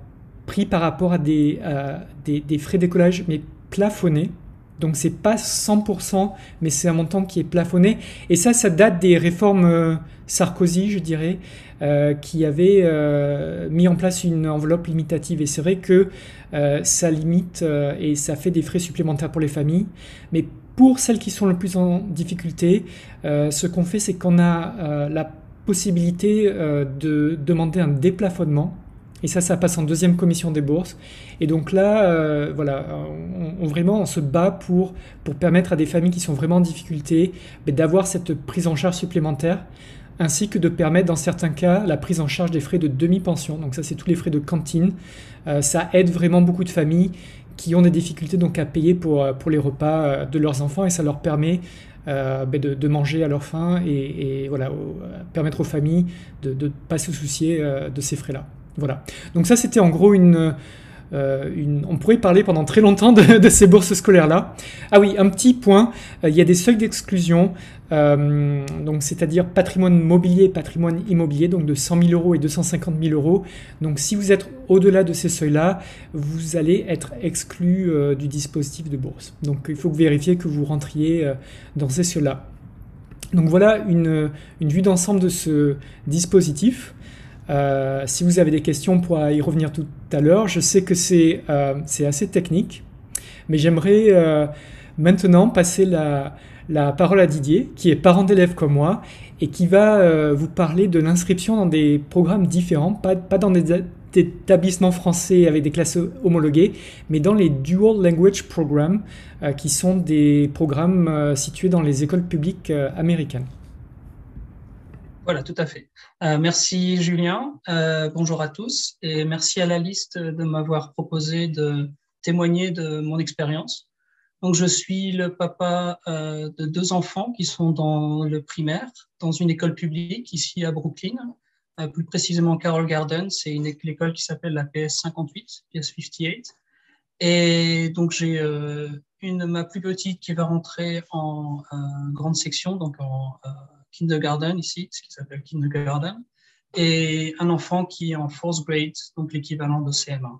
pris par rapport à des, euh, des, des frais d'écolage, mais plafonnés. Donc c'est pas cent pour cent, mais c'est un montant qui est plafonné. Et ça, ça date des réformes euh, Sarkozy, je dirais, euh, qui avait euh, mis en place une enveloppe limitative. Et c'est vrai que euh, ça limite euh, et ça fait des frais supplémentaires pour les familles. Mais pour celles qui sont le plus en difficulté, euh, ce qu'on fait, c'est qu'on a euh, la possibilité euh, de demander un déplafonnement. Et ça, ça passe en deuxième commission des bourses. Et donc là, euh, voilà, on, on, vraiment, on se bat pour, pour permettre à des familles qui sont vraiment en difficulté d'avoir cette prise en charge supplémentaire, ainsi que de permettre, dans certains cas, la prise en charge des frais de demi-pension. Donc ça, c'est tous les frais de cantine. Euh, ça aide vraiment beaucoup de familles qui ont des difficultés donc, à payer pour, pour les repas de leurs enfants, et ça leur permet Euh, ben de, de manger à leur faim et, et voilà, au, permettre aux familles de ne pas se soucier euh, de ces frais-là. Voilà. Donc ça, c'était en gros une, euh, une... On pourrait parler pendant très longtemps de, de ces bourses scolaires-là. Ah oui, un petit point, euh, il y a des seuils d'exclusion, euh, donc c'est-à-dire patrimoine mobilier et patrimoine immobilier, donc de cent mille euros et deux cent cinquante mille euros. Donc si vous êtes au-delà de ces seuils-là, vous allez être exclu euh, du dispositif de bourse. Donc il faut que vous vérifiez que vous rentriez euh, dans ces seuils-là. Donc voilà une, une vue d'ensemble de ce dispositif. Euh, si vous avez des questions, on pourra y revenir tout à l'heure. Je sais que c'est euh, c'est assez technique, mais j'aimerais euh, maintenant passer la, la parole à Didier, qui est parent d'élèves comme moi, et qui va euh, vous parler de l'inscription dans des programmes différents, pas, pas dans des, des établissements français avec des classes homologuées, mais dans les Dual Language Programs, euh, qui sont des programmes euh, situés dans les écoles publiques euh, américaines. Voilà, tout à fait. Euh, merci Julien, euh, bonjour à tous et merci à la liste de m'avoir proposé de témoigner de mon expérience. Donc je suis le papa euh, de deux enfants qui sont dans le primaire, dans une école publique ici à Brooklyn, euh, plus précisément Carroll Gardens, c'est une école qui s'appelle la P S cinquante-huit, P S cinquante-huit. Et donc j'ai euh, une ma plus petite qui va rentrer en euh, grande section, donc en euh, kindergarten ici, ce qui s'appelle kindergarten, et un enfant qui est en fourth grade, donc l'équivalent de C M un.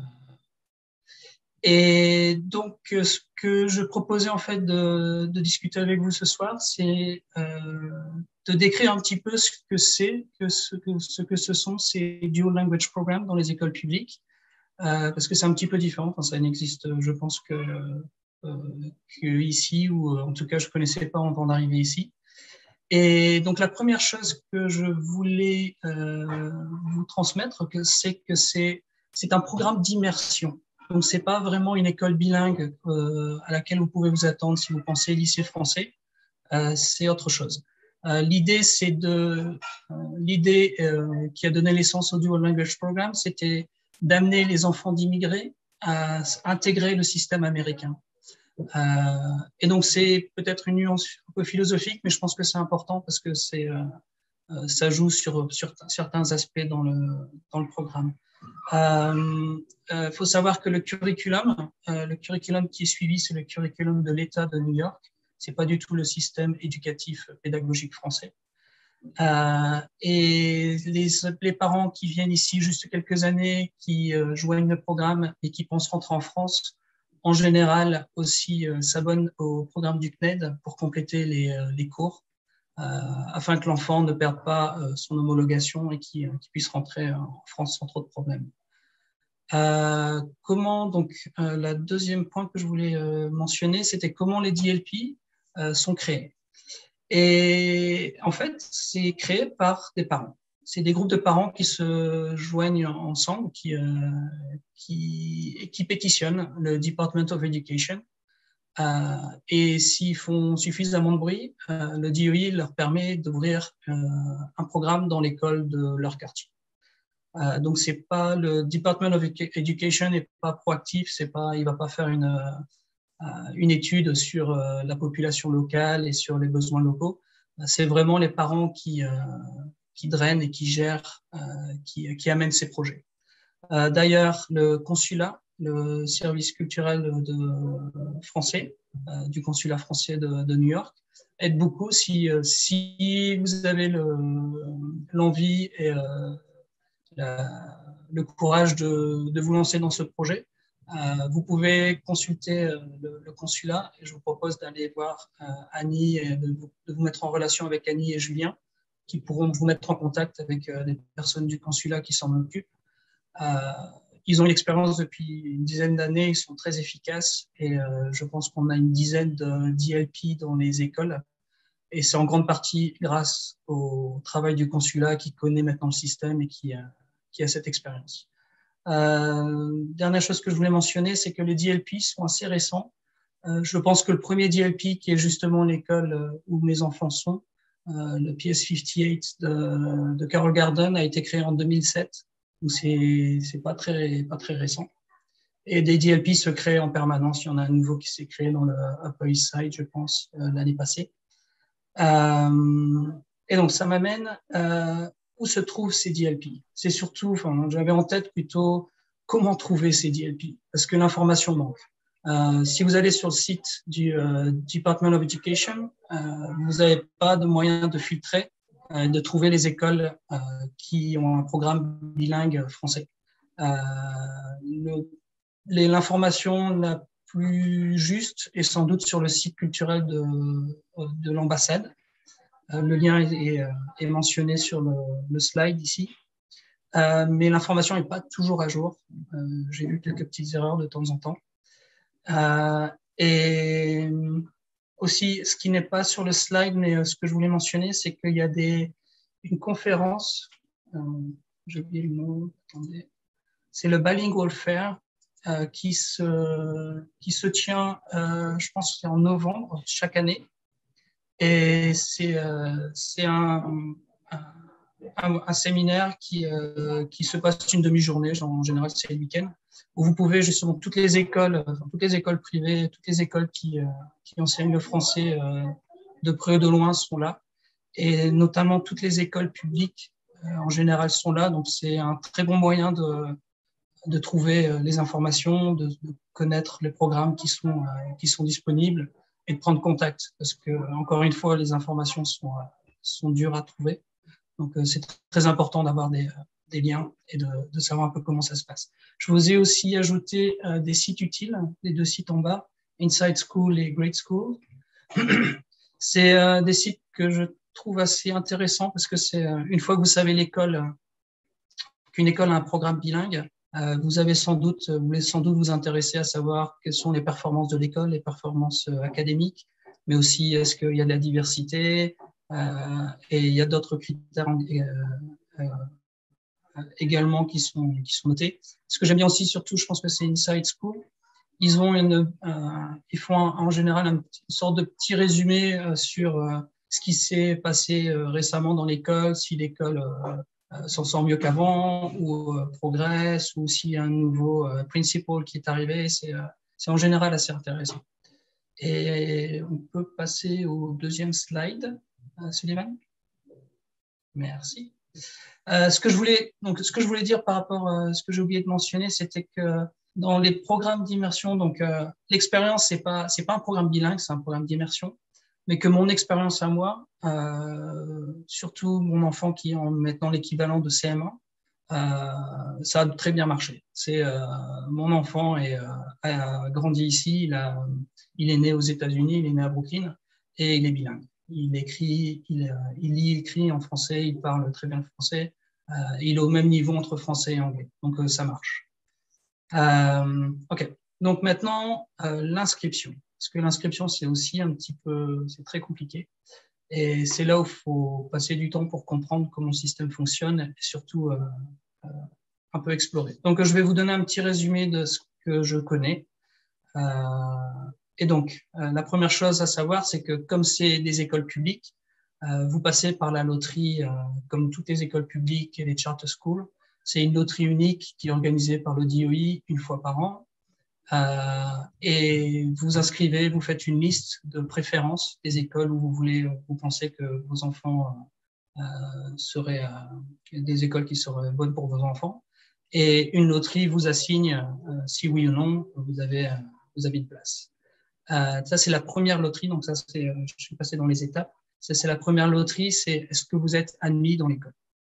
Et donc, ce que je proposais en fait de, de discuter avec vous ce soir, c'est euh, de décrire un petit peu ce que c'est, que ce que ce que ce sont ces dual language programs dans les écoles publiques, euh, parce que c'est un petit peu différent. Enfin, ça n'existe, je pense que, euh, que ici, ou en tout cas, je connaissais pas avant d'arriver ici. Et donc, la première chose que je voulais euh, vous transmettre, que c'est que c'est, c'est un programme d'immersion. Donc, c'est pas vraiment une école bilingue euh, à laquelle vous pouvez vous attendre si vous pensez lycée français. Euh, c'est autre chose. Euh, l'idée, c'est de, euh, l'idée euh, qui a donné naissance au Dual Language Program, c'était d'amener les enfants d'immigrés à intégrer le système américain. Euh, et donc, c'est peut-être une nuance un peu philosophique, mais je pense que c'est important parce que c'est, euh, euh, ça joue sur, sur certains aspects dans le, dans le programme. Il euh, euh, faut savoir que le curriculum, euh, le curriculum qui est suivi, c'est le curriculum de l'État de New York. C'est pas du tout le système éducatif pédagogique français. Euh, et les, les parents qui viennent ici juste quelques années, qui euh, joignent le programme et qui pensent rentrer en France, en général aussi euh, s'abonnent au programme du C N E D pour compléter les, euh, les cours, euh, afin que l'enfant ne perde pas euh, son homologation et qu'il qu'il puisse rentrer en France sans trop de problèmes. Euh, comment, donc, euh, le deuxième point que je voulais euh, mentionner, c'était comment les D L P euh, sont créés. Et en fait, c'est créé par des parents. C'est des groupes de parents qui se joignent ensemble, qui, euh, qui, qui pétitionnent le Department of Education. Euh, et s'ils font suffisamment de bruit, euh, le D O I leur permet d'ouvrir euh, un programme dans l'école de leur quartier. Euh, donc c'est pas le Department of Education n'est pas proactif, c'est pas, il va pas faire une euh, une étude sur euh, la population locale et sur les besoins locaux. C'est vraiment les parents qui euh, qui drainent et qui gèrent, euh, qui qui amènent ces projets. Euh, d'ailleurs, le consulat, le service culturel de, de français euh, du consulat français de, de New York aide beaucoup si euh, si vous avez le l'envie et euh, la, le courage de, de vous lancer dans ce projet. Euh, vous pouvez consulter euh, le, le consulat et je vous propose d'aller voir euh, Annie et de vous, de vous mettre en relation avec Annie et Julien qui pourront vous mettre en contact avec euh, des personnes du consulat qui s'en occupent. Euh, ils ont une expérience depuis une dizaine d'années, ils sont très efficaces et euh, je pense qu'on a une dizaine de D L P dans les écoles et c'est en grande partie grâce au travail du consulat qui connaît maintenant le système et qui, euh, qui a cette expérience. Euh, dernière chose que je voulais mentionner, c'est que les D L P sont assez récents. Euh, je pense que le premier D L P, qui est justement l'école euh, où mes enfants sont, euh, le P S cinquante-huit de, de Carroll Garden, a été créé en deux mille sept. Donc c'est c'est pas très pas très récent. Et des D L P se créent en permanence. Il y en a un nouveau qui s'est créé dans le Upper East Side, je pense, euh, l'année passée. Euh, et donc ça m'amène euh, où se trouvent ces D L P. C'est surtout, enfin, j'avais en tête plutôt comment trouver ces D L P, parce que l'information manque. Euh, si vous allez sur le site du euh, Department of Education, euh, vous n'avez pas de moyen de filtrer, euh, de trouver les écoles euh, qui ont un programme bilingue français. Euh, le, les, l'information la plus juste est sans doute sur le site culturel de, de l'ambassade. Le lien est, est mentionné sur le, le slide ici, euh, mais l'information n'est pas toujours à jour. Euh, j'ai vu quelques petites erreurs de temps en temps. Euh, et aussi, ce qui n'est pas sur le slide, mais ce que je voulais mentionner, c'est qu'il y a des, une conférence, euh, j'ai oublié le nom, attendez, c'est le Bilingual Fair euh, qui, se, qui se tient, euh, je pense que c'est en novembre chaque année. Et c'est euh, un, un, un, un séminaire qui, euh, qui se passe une demi-journée, en général c'est le week-end, où vous pouvez justement, toutes les écoles, toutes les écoles privées, toutes les écoles qui, euh, qui enseignent le français euh, de près ou de loin sont là, et notamment toutes les écoles publiques euh, en général sont là, donc c'est un très bon moyen de, de trouver euh, les informations, de, de connaître les programmes qui sont, euh, qui sont disponibles, et de prendre contact, parce que, encore une fois, les informations sont, sont dures à trouver. Donc, c'est très important d'avoir des, des liens et de, de savoir un peu comment ça se passe. Je vous ai aussi ajouté euh, des sites utiles, les deux sites en bas, Inside School et Great School. C'est euh, des sites que je trouve assez intéressants parce que c'est, euh, une fois que vous savez l'école, euh, qu'une école a un programme bilingue, Euh, vous avez sans doute, vous voulez sans doute vous intéresser à savoir quelles sont les performances de l'école, les performances euh, académiques, mais aussi est-ce qu'il y a de la diversité euh, et il y a d'autres critères euh, euh, également qui sont, qui sont notés. Ce que j'aime bien aussi, surtout, je pense que c'est Inside School. Ils ont une, euh, ils font en, en général une, une sorte de petit résumé euh, sur euh, ce qui s'est passé euh, récemment dans l'école, si l'école euh, Euh, s'en sort mieux qu'avant ou euh, progresse ou s'il y a un nouveau euh, principal qui est arrivé, c'est euh, en général assez intéressant. Et on peut passer au deuxième slide, euh, Sullivan. Merci. Euh, ce que je voulais, donc ce que je voulais dire par rapport à ce que j'ai oublié de mentionner, c'était que dans les programmes d'immersion, donc euh, l'expérience c'est pas c'est pas un programme bilingue, c'est un programme d'immersion. Mais que mon expérience à moi, euh, surtout mon enfant qui est en maintenant l'équivalent de C M un, euh, ça a très bien marché. C'est euh, mon enfant est, euh, a grandi ici, il, a, il est né aux États-Unis, il est né à Brooklyn et il est bilingue. Il écrit, il, il lit, écrit en français, il parle très bien le français. Euh, il est au même niveau entre français et anglais, donc euh, ça marche. Euh, ok. Donc maintenant euh, l'inscription. Parce que l'inscription, c'est aussi un petit peu, c'est très compliqué. Et c'est là où il faut passer du temps pour comprendre comment le système fonctionne et surtout euh, euh, un peu explorer. Donc, je vais vous donner un petit résumé de ce que je connais. Euh, et donc, euh, la première chose à savoir, c'est que comme c'est des écoles publiques, euh, vous passez par la loterie, euh, comme toutes les écoles publiques et les charter schools. C'est une loterie unique qui est organisée par le D O I une fois par an. Euh, et vous inscrivez, vous faites une liste de préférences des écoles où vous voulez, vous pensez que vos enfants euh, seraient euh, des écoles qui seraient bonnes pour vos enfants. Et une loterie vous assigne, euh, si oui ou non, vous avez, euh, vous avez une place. Euh, ça, c'est la première loterie. Donc ça, c'est, euh, je suis passé dans les étapes. Ça, c'est la première loterie. C'est est-ce que vous êtes admis dans l'école?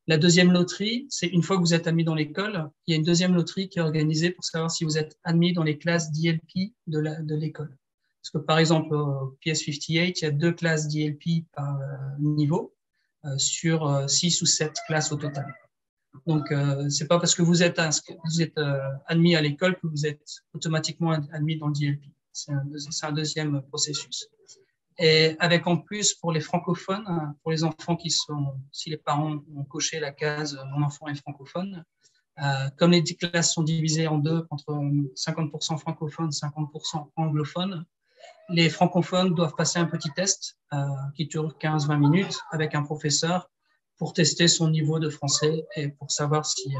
La deuxième loterie, c'est une fois que vous êtes admis dans l'école, il y a une deuxième loterie qui est organisée pour savoir si vous êtes admis dans les classes d'I L P de la, de l'école. Parce que par exemple, au P S cinquante-huit, il y a deux classes d'I L P par euh, niveau euh, sur euh, six ou sept classes au total. Donc, euh, c'est pas parce que vous êtes, vous êtes euh, admis à l'école que vous êtes automatiquement admis dans le D L P. C'est un, un deuxième processus. Et avec en plus, pour les francophones, pour les enfants qui sont, si les parents ont coché la case « Mon enfant est francophone », euh, comme les dix classes sont divisées en deux, entre cinquante pour cent francophones, cinquante pour cent anglophones, les francophones doivent passer un petit test euh, qui dure quinze à vingt minutes avec un professeur pour tester son niveau de français et pour savoir si, euh,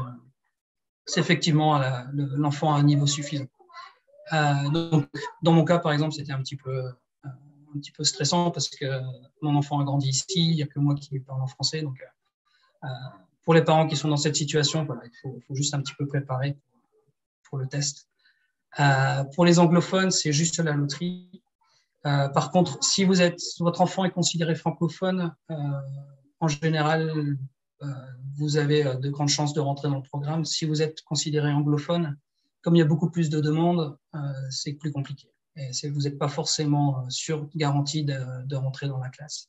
si effectivement l'enfant a un niveau suffisant. Euh, donc, dans mon cas, par exemple, c'était un petit peu, euh, un petit peu stressant parce que mon enfant a grandi ici, il n'y a que moi qui parle en français. Donc, euh, pour les parents qui sont dans cette situation, voilà, il faut, faut juste un petit peu préparer pour, pour le test. Euh, pour les anglophones, c'est juste la loterie. Euh, par contre, si vous êtes, votre enfant est considéré francophone, euh, en général, euh, vous avez de grandes chances de rentrer dans le programme. Si vous êtes considéré anglophone, comme il y a beaucoup plus de demandes, euh, c'est plus compliqué. Et vous n'êtes pas forcément sûr, garanti de, de rentrer dans la classe.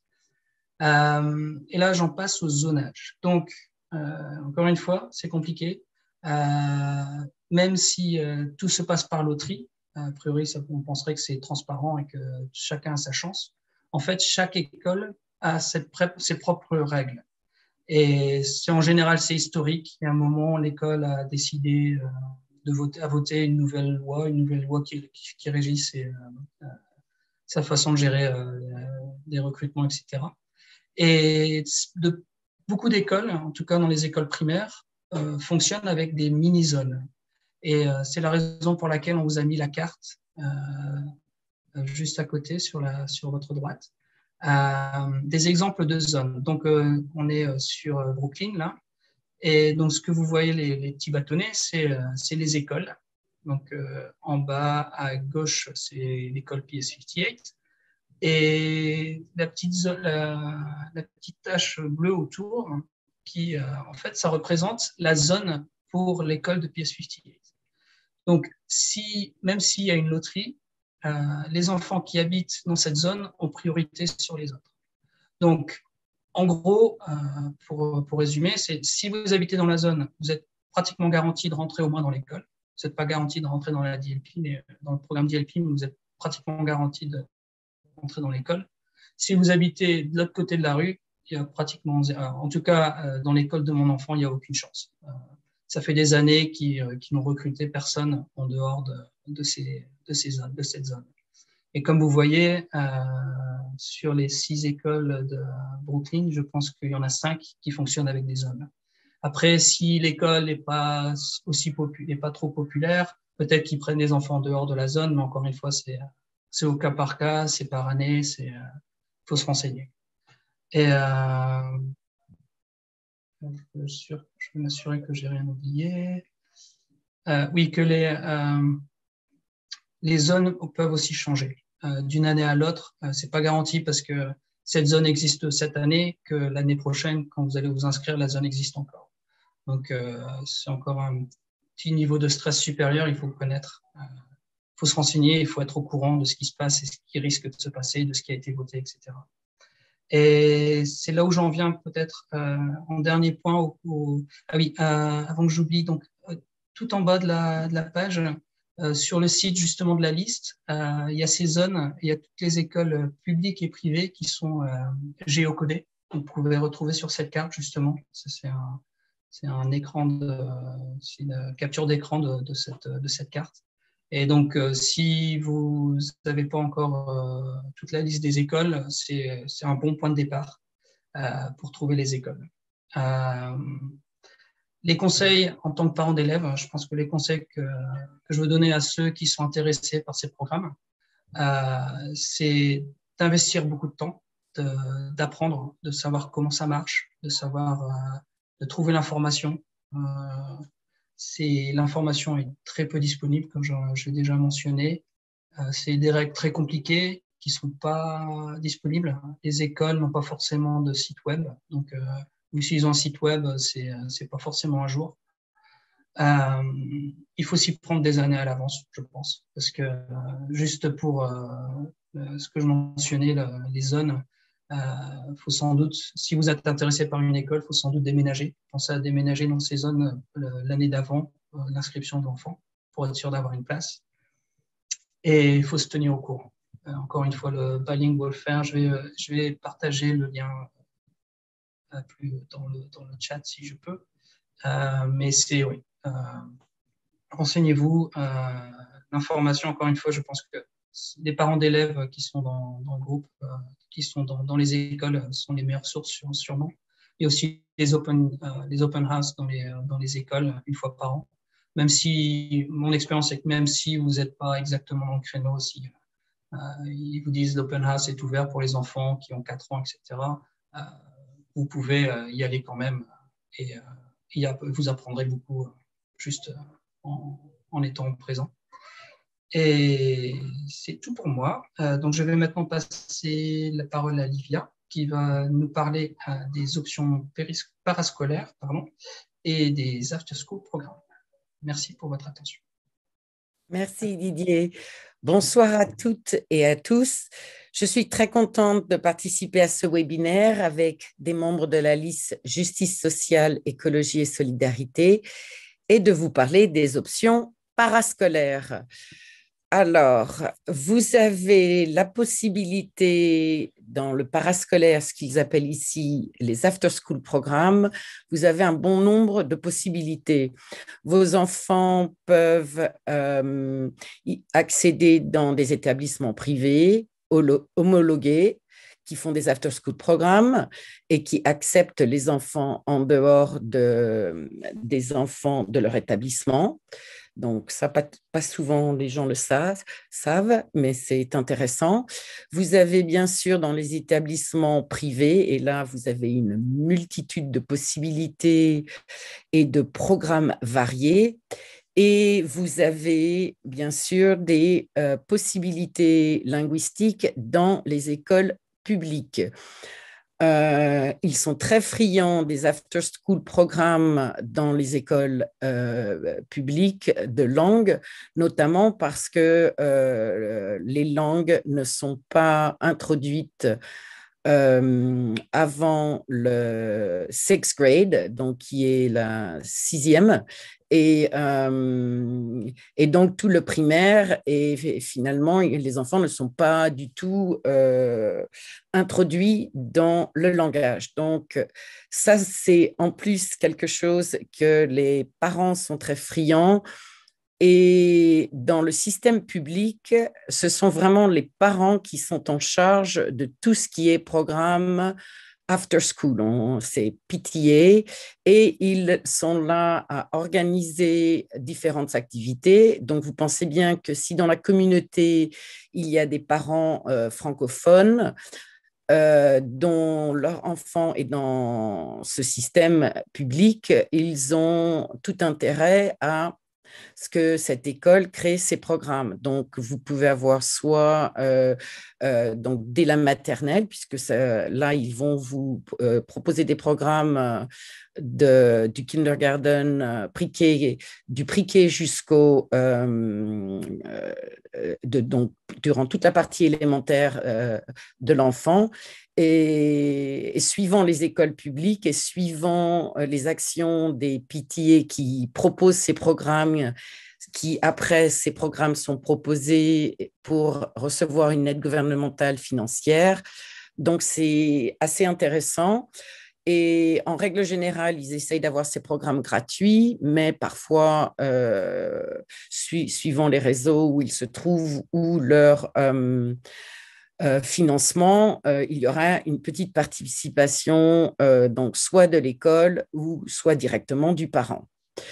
Euh, et là, j'en passe au zonage. Donc, euh, encore une fois, c'est compliqué. Euh, même si euh, tout se passe par loterie, a priori, ça, on penserait que c'est transparent et que chacun a sa chance. En fait, chaque école a cette, ses propres règles. Et en général, c'est historique. Il y a un moment, l'école a décidé euh, de voter, à voter une nouvelle loi, une nouvelle loi qui, qui, qui régit ses, euh, sa façon de gérer euh, des recrutements, et cetera. Et de, beaucoup d'écoles, en tout cas dans les écoles primaires, euh, fonctionnent avec des mini-zones. Et euh, c'est la raison pour laquelle on vous a mis la carte euh, juste à côté sur, la, sur votre droite. Euh, des exemples de zones. Donc, euh, on est sur Brooklyn, là. Et donc, ce que vous voyez, les, les petits bâtonnets, c'est euh, les écoles. Donc, euh, en bas, à gauche, c'est l'école P S cinquante-huit. Et la petite, zone, la, la petite tache bleue autour, qui, euh, en fait, ça représente la zone pour l'école de P S cinquante-huit. Donc, si, même s'il y a une loterie, euh, les enfants qui habitent dans cette zone ont priorité sur les autres. Donc, en gros, euh, pour, pour résumer, c'est si vous habitez dans la zone, vous êtes pratiquement garanti de rentrer au moins dans l'école. Vous n'êtes pas garanti de rentrer dans la D L P, mais dans le programme D L P, mais vous êtes pratiquement garanti de rentrer dans l'école. Si vous habitez de l'autre côté de la rue, il y a pratiquement, en tout cas, dans l'école de mon enfant, il n'y a aucune chance. Ça fait des années qu'ils n'ont recruté personne en dehors de, de, ces, de, ces zones, de cette zone. Et comme vous voyez, euh, sur les six écoles de Brooklyn, je pense qu'il y en a cinq qui fonctionnent avec des zones. Après, si l'école n'est pas aussi populaire, pas trop populaire, peut-être qu'ils prennent des enfants en dehors de la zone, mais encore une fois, c'est au cas par cas, c'est par année, il euh, faut se renseigner. Et euh, je vais m'assurer que j'ai rien oublié. Euh, oui, que les, euh, les zones peuvent aussi changer euh, d'une année à l'autre. Euh, c'est pas garanti parce que cette zone existe cette année que l'année prochaine, quand vous allez vous inscrire, la zone existe encore. Donc, euh, c'est encore un petit niveau de stress supérieur. Il faut connaître, il euh, faut se renseigner, il faut être au courant de ce qui se passe et ce qui risque de se passer, de ce qui a été voté, et cetera. Et c'est là où j'en viens peut-être euh, en dernier point. Au, au... Ah oui, euh, avant que j'oublie, donc euh, tout en bas de la, de la page, euh, sur le site justement de la liste, euh, il y a ces zones, il y a toutes les écoles publiques et privées qui sont euh, géocodées. Vous pouvez retrouver sur cette carte justement. C'est un, c'est un écran, de, c'est une capture d'écran de, de cette de cette carte. Et donc, euh, si vous n'avez pas encore euh, toute la liste des écoles, c'est un bon point de départ euh, pour trouver les écoles. Euh, les conseils en tant que parent d'élève, je pense que les conseils que, que je veux donner à ceux qui sont intéressés par ces programmes, euh, c'est d'investir beaucoup de temps, d'apprendre, de, de savoir comment ça marche, de savoir, euh, de trouver l'information. Euh, L'information est très peu disponible, comme je, je l'ai déjà mentionné. Euh, c'est des règles très compliquées qui ne sont pas disponibles. Les écoles n'ont pas forcément de site web, donc euh, ou s'ils ont un site web, c'est c'est pas forcément à jour. Euh, il faut s'y prendre des années à l'avance, je pense, parce que euh, juste pour euh, ce que je mentionnais, le, les zones, euh, faut sans doute, si vous êtes intéressé par une école, faut sans doute déménager. Pensez à déménager dans ces zones euh, l'année d'avant euh, l'inscription de l'enfant pour être sûr d'avoir une place. Et il faut se tenir au courant. Euh, encore une fois, le Bilingual Fair, je vais, euh, je vais partager le lien euh, plus dans le, dans le chat si je peux. Euh, mais c'est, oui, euh, renseignez-vous. Euh, L'information, encore une fois, je pense que les parents d'élèves qui sont dans, dans le groupe, euh, qui sont dans, dans les écoles, sont les meilleures sources, sûrement. Et aussi les open, euh, les open house dans les, dans les écoles, une fois par an. Même si, mon expérience est que même si vous n'êtes pas exactement dans le créneau aussi, euh, ils vous disent l'open house est ouvert pour les enfants qui ont quatre ans, et cetera. Euh, vous pouvez euh, y aller quand même et, euh, et vous apprendrez beaucoup euh, juste euh, en, en étant présent. Et c'est tout pour moi. Euh, donc, je vais maintenant passer la parole à Livia, qui va nous parler euh, des options parascolaires pardon, et des after-school programmes. Merci pour votre attention. Merci Didier. Bonsoir à toutes et à tous. Je suis très contente de participer à ce webinaire avec des membres de la liste Justice sociale, écologie et solidarité et de vous parler des options parascolaires. Alors, vous avez la possibilité dans le parascolaire, ce qu'ils appellent ici les after-school programmes, vous avez un bon nombre de possibilités. Vos enfants peuvent euh, accéder dans des établissements privés, homologués, qui font des after-school programmes et qui acceptent les enfants en dehors de, des enfants de leur établissement. Donc, ça, pas, pas souvent les gens le savent, savent, mais c'est intéressant. Vous avez bien sûr dans les établissements privés, et là, vous avez une multitude de possibilités et de programmes variés. Et vous avez bien sûr des euh, possibilités linguistiques dans les écoles publiques. Euh, ils sont très friands des after-school programmes dans les écoles euh, publiques de langue, notamment parce que euh, les langues ne sont pas introduites euh, avant le sixth grade, donc qui est la sixième, et, euh, et donc tout le primaire, et finalement, les enfants ne sont pas du tout euh, introduits dans le langage. Donc, ça, c'est en plus quelque chose que les parents sont très friands. Et dans le système public, ce sont vraiment les parents qui sont en charge de tout ce qui est programme after school, c'est P T A, et ils sont là à organiser différentes activités. Donc, vous pensez bien que si dans la communauté, il y a des parents euh, francophones, euh, dont leur enfant est dans ce système public, ils ont tout intérêt à ce que cette école crée ses programmes. Donc, vous pouvez avoir soit euh, euh, donc dès la maternelle, puisque ça, là, ils vont vous euh, proposer des programmes de, du kindergarten, euh, pre-K, du pre-K jusqu'au euh, euh, de, donc durant toute la partie élémentaire euh, de l'enfant. Et, et suivant les écoles publiques et suivant les actions des P T A qui proposent ces programmes, qui après ces programmes sont proposés pour recevoir une aide gouvernementale financière. Donc c'est assez intéressant. Et en règle générale, ils essayent d'avoir ces programmes gratuits, mais parfois, euh, su- suivant les réseaux où ils se trouvent ou leur euh, Euh, financement, euh, il y aura une petite participation, euh, donc soit de l'école ou soit directement du parent.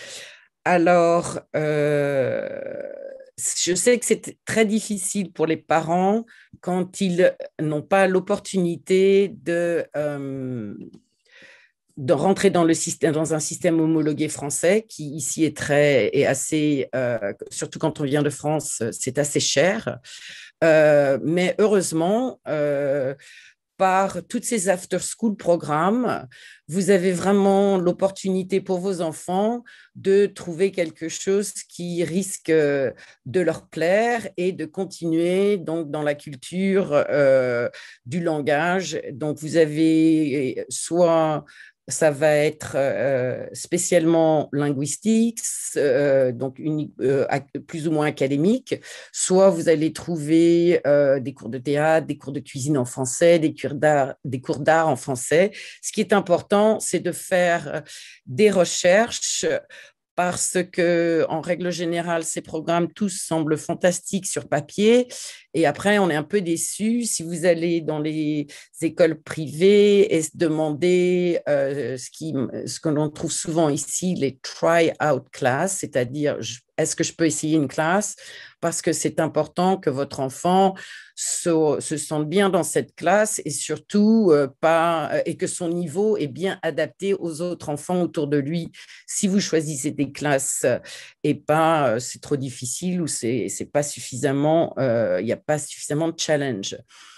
Alors, euh, je sais que c'est très difficile pour les parents quand ils n'ont pas l'opportunité de, euh, de rentrer dans, le système, dans un système homologué français qui ici est très, est assez, euh, surtout quand on vient de France, c'est assez cher. Euh, mais heureusement, euh, par toutes ces after-school programmes, vous avez vraiment l'opportunité pour vos enfants de trouver quelque chose qui risque de leur plaire et de continuer donc dans la culture euh, du langage. Donc, vous avez soit ça va être euh, spécialement linguistique, euh, donc une, euh, plus ou moins académique, soit vous allez trouver euh, des cours de théâtre, des cours de cuisine en français, des cours d'art, des cours d'art en français. Ce qui est important, c'est de faire des recherches parce que, en règle générale, ces programmes tous semblent fantastiques sur papier. Et après, on est un peu déçu si vous allez dans les écoles privées et se demander euh, ce, qui, ce que l'on trouve souvent ici, les try-out classes, c'est-à-dire est-ce que je peux essayer une classe? Parce que c'est important que votre enfant se, se sente bien dans cette classe et surtout euh, pas, et que son niveau est bien adapté aux autres enfants autour de lui. Si vous choisissez des classes et pas euh, c'est trop difficile ou c'est c'est pas suffisamment, il euh, n'y a pas suffisamment de challenge.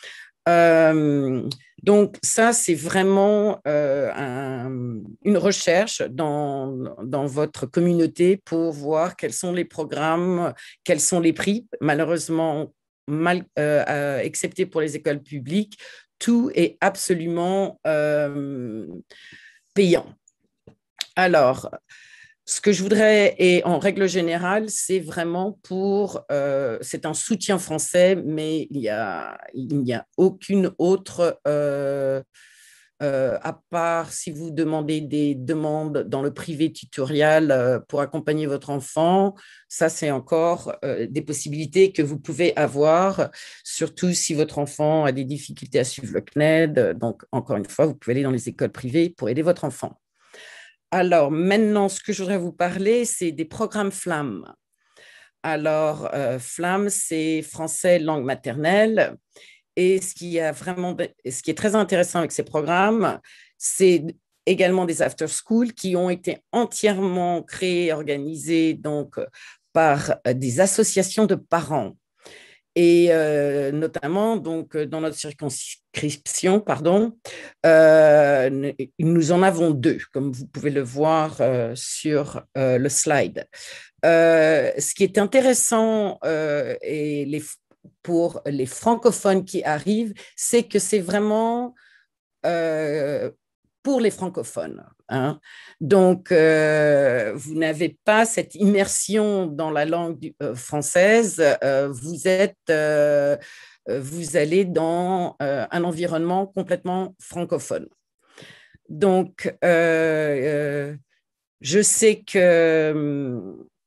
Euh, donc ça, c'est vraiment euh, un, une recherche dans, dans votre communauté pour voir quels sont les programmes, quels sont les prix. Malheureusement, mal, euh, euh, excepté pour les écoles publiques, tout est absolument euh, payant. Alors, ce que je voudrais, et en règle générale, c'est vraiment pour, euh, c'est un soutien français, mais il n'y a, il n'y a aucune autre, euh, euh, à part si vous demandez des demandes dans le privé tutoriel euh, pour accompagner votre enfant, ça c'est encore euh, des possibilités que vous pouvez avoir, surtout si votre enfant a des difficultés à suivre le C N E D. Donc, encore une fois, vous pouvez aller dans les écoles privées pour aider votre enfant. Alors, maintenant, ce que je voudrais vous parler, c'est des programmes FLAM. Alors, euh, FLAM, c'est français langue maternelle. Et ce qui, a vraiment, ce qui est très intéressant avec ces programmes, c'est également des after-school qui ont été entièrement créés et organisés donc, par des associations de parents. Et euh, notamment, donc, dans notre circonscription, pardon, euh, nous en avons deux, comme vous pouvez le voir euh, sur euh, le slide. Euh, ce qui est intéressant euh, et les, pour les francophones qui arrivent, c'est que c'est vraiment euh, pour les francophones. Hein. Donc, euh, vous n'avez pas cette immersion dans la langue du, euh, française. Euh, vous êtes, euh, vous allez dans euh, un environnement complètement francophone. Donc, euh, euh, je sais que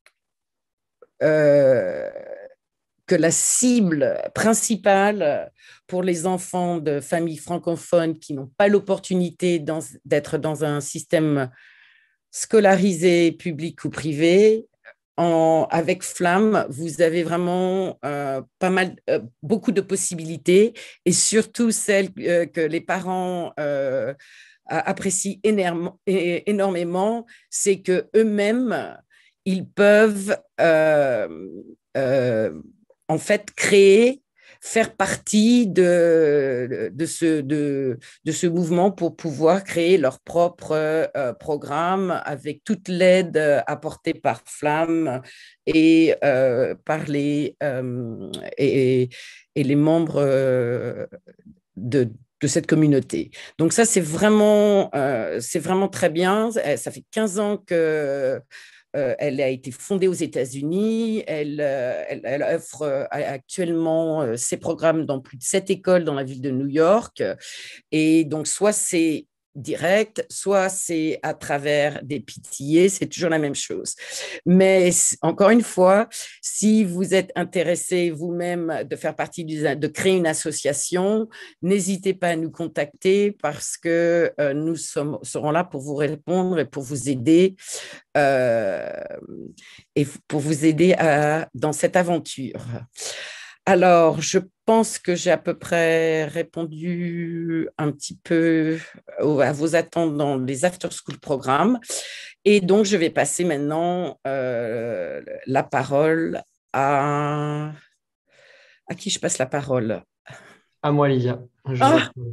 euh, que la cible principale pour les enfants de familles francophones qui n'ont pas l'opportunité d'être dans un système scolarisé, public ou privé, en, avec FLAM, vous avez vraiment euh, pas mal, euh, beaucoup de possibilités et surtout celles euh, que les parents euh, apprécient énormément, c'est qu'eux-mêmes, ils peuvent euh, euh, en fait créer, faire partie de, de, ce, de, de ce mouvement pour pouvoir créer leur propre euh, programme avec toute l'aide apportée par FLAM et euh, par les, euh, et, et les membres euh, de, de cette communauté. Donc ça, c'est vraiment, euh, c'est vraiment très bien. Ça fait quinze ans que Euh, elle a été fondée aux États-Unis. Elle, euh, elle, elle offre euh, actuellement euh, ses programmes dans plus de sept écoles dans la ville de New York. Et donc, soit c'est direct, soit c'est à travers des P T A, c'est toujours la même chose. Mais encore une fois, si vous êtes intéressé vous-même de faire partie, du, de créer une association, n'hésitez pas à nous contacter parce que euh, nous sommes, serons là pour vous répondre et pour vous aider euh, et pour vous aider à, dans cette aventure. Alors, je pense que j'ai à peu près répondu un petit peu à vos attentes dans les after-school programmes. Et donc, je vais passer maintenant euh, la parole à... À qui je passe la parole? À moi, Livia. Je Ah, réponds.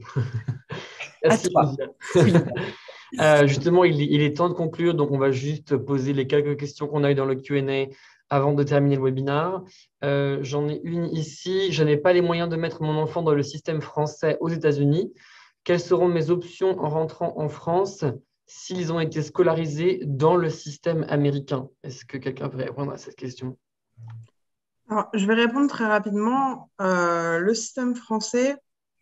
Merci, toi. Livia. Euh, justement, il, il est temps de conclure, donc on va juste poser les quelques questions qu'on a eues dans le Q and A avant de terminer le webinaire. Euh, j'en ai une ici. Je n'ai pas les moyens de mettre mon enfant dans le système français aux États-Unis. Quelles seront mes options en rentrant en France s'ils ont été scolarisés dans le système américain? Est-ce que quelqu'un peut répondre à cette question? Alors, je vais répondre très rapidement. Euh, le système français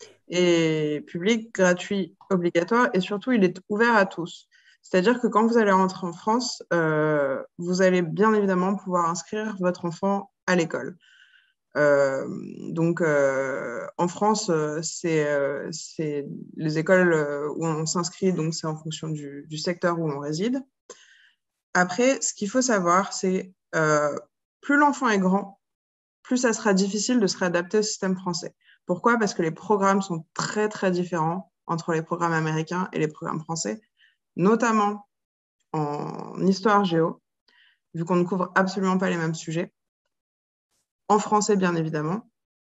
est public, gratuit, obligatoire et surtout, il est ouvert à tous. C'est-à-dire que quand vous allez rentrer en France, euh, vous allez bien évidemment pouvoir inscrire votre enfant à l'école. Euh, donc, euh, en France, euh, c'est euh, c'est les écoles euh, où on s'inscrit, donc c'est en fonction du, du secteur où on réside. Après, ce qu'il faut savoir, c'est euh, plus l'enfant est grand, plus ça sera difficile de se réadapter au système français. Pourquoi? Parce que les programmes sont très, très différents entre les programmes américains et les programmes français, notamment en histoire géo, vu qu'on ne couvre absolument pas les mêmes sujets. En français, bien évidemment,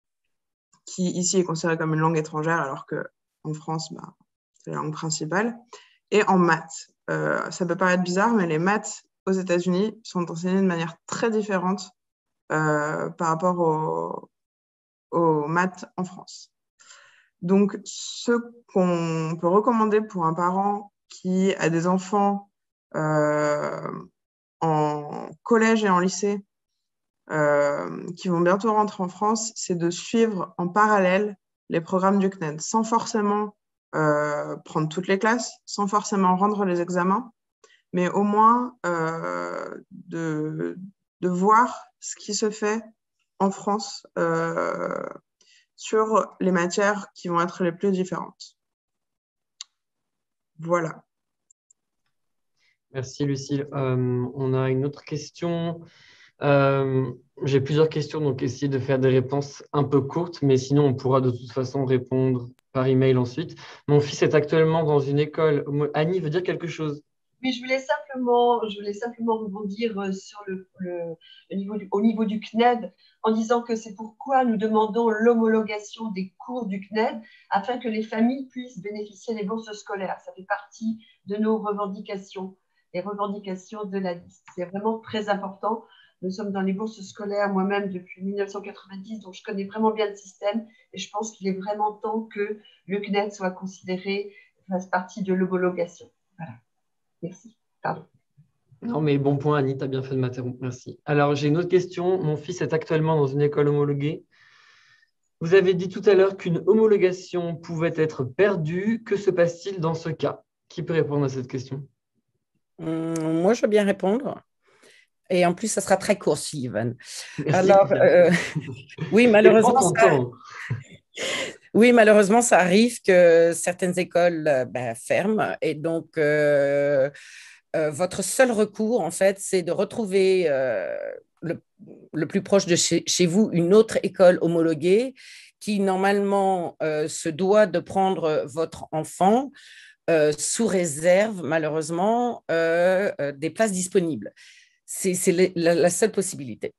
qui ici est considéré comme une langue étrangère, alors qu'en France, bah, c'est la langue principale. Et en maths. Euh, ça peut paraître bizarre, mais les maths aux États-Unis sont enseignées de manière très différente euh, par rapport aux, aux maths en France. Donc, ce qu'on peut recommander pour un parent qui a des enfants euh, en collège et en lycée euh, qui vont bientôt rentrer en France, c'est de suivre en parallèle les programmes du C N E D, sans forcément euh, prendre toutes les classes, sans forcément rendre les examens, mais au moins euh, de, de voir ce qui se fait en France euh, sur les matières qui vont être les plus différentes. Voilà. Merci, Lucille. Euh, on a une autre question. Euh, j'ai plusieurs questions, donc essayez de faire des réponses un peu courtes, mais sinon on pourra de toute façon répondre par email ensuite. Mon fils est actuellement dans une école. Annie veut dire quelque chose? Oui, je voulais simplement, je voulais simplement rebondir sur le, le, le niveau du, au niveau du C N E D en disant que c'est pourquoi nous demandons l'homologation des cours du C N E D afin que les familles puissent bénéficier des bourses scolaires. Ça fait partie de nos revendications, les revendications de la liste. C'est vraiment très important. Nous sommes dans les bourses scolaires moi-même depuis mille neuf cent quatre-vingt-dix, donc je connais vraiment bien le système et je pense qu'il est vraiment temps que le C N E D soit considéré, fasse partie de l'homologation. Voilà. Merci. Pardon. Non, mais bon point, Annie, tu as bien fait de m'interrompre. Merci. Alors, j'ai une autre question. Mon fils est actuellement dans une école homologuée. Vous avez dit tout à l'heure qu'une homologation pouvait être perdue. Que se passe-t-il dans ce cas? Qui peut répondre à cette question? Hum, Moi, je veux bien répondre. Et en plus, ça sera très court, Sylvain. Merci. Alors, euh, oui, malheureusement, ça, temps. oui, malheureusement, ça arrive que certaines écoles euh, ben, ferment. Et donc, euh, euh, votre seul recours, en fait, c'est de retrouver euh, le, le plus proche de chez, chez vous une autre école homologuée qui, normalement, euh, se doit de prendre votre enfant euh, sous réserve, malheureusement, euh, euh, des places disponibles. C'est, c'est la, la seule possibilité.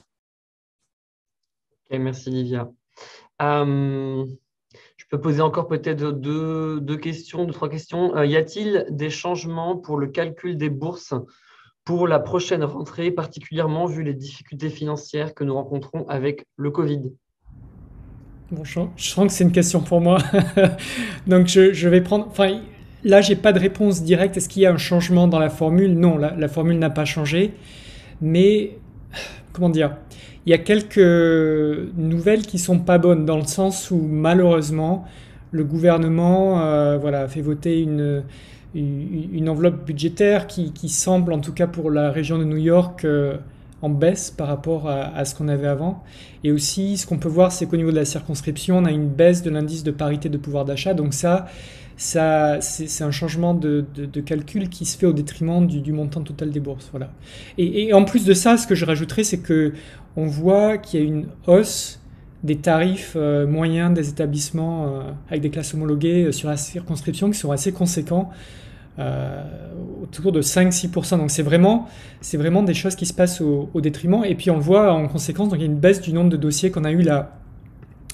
Okay, merci, Livia. Euh, je peux poser encore peut-être deux, deux questions, deux, trois questions. Euh, y a-t-il des changements pour le calcul des bourses pour la prochaine rentrée, particulièrement vu les difficultés financières que nous rencontrons avec le Covid? Bon, je, je sens que c'est une question pour moi. Donc, je, je vais prendre... Enfin, là, je n'ai pas de réponse directe. Est-ce qu'il y a un changement dans la formule? Non, la, la formule n'a pas changé. Mais, comment dire? Il y a quelques nouvelles qui ne sont pas bonnes, dans le sens où, malheureusement, le gouvernement euh, voilà, a fait voter une, une, une enveloppe budgétaire qui, qui semble, en tout cas pour la région de New York, euh, en baisse par rapport à, à ce qu'on avait avant. Et aussi, ce qu'on peut voir, c'est qu'au niveau de la circonscription, on a une baisse de l'indice de parité de pouvoir d'achat. Donc ça, ça c'est, c'est un changement de, de, de calcul qui se fait au détriment du, du montant total des bourses. Voilà. Et, et en plus de ça, ce que je rajouterais, c'est qu'on voit qu'il y a une hausse des tarifs euh, moyens des établissements euh, avec des classes homologuées euh, sur la circonscription qui sont assez conséquents. Euh, autour de cinq à six pour cent. Donc c'est vraiment, c'est vraiment des choses qui se passent au, au détriment. Et puis on le voit en conséquence, donc il y a une baisse du nombre de dossiers qu'on a eu là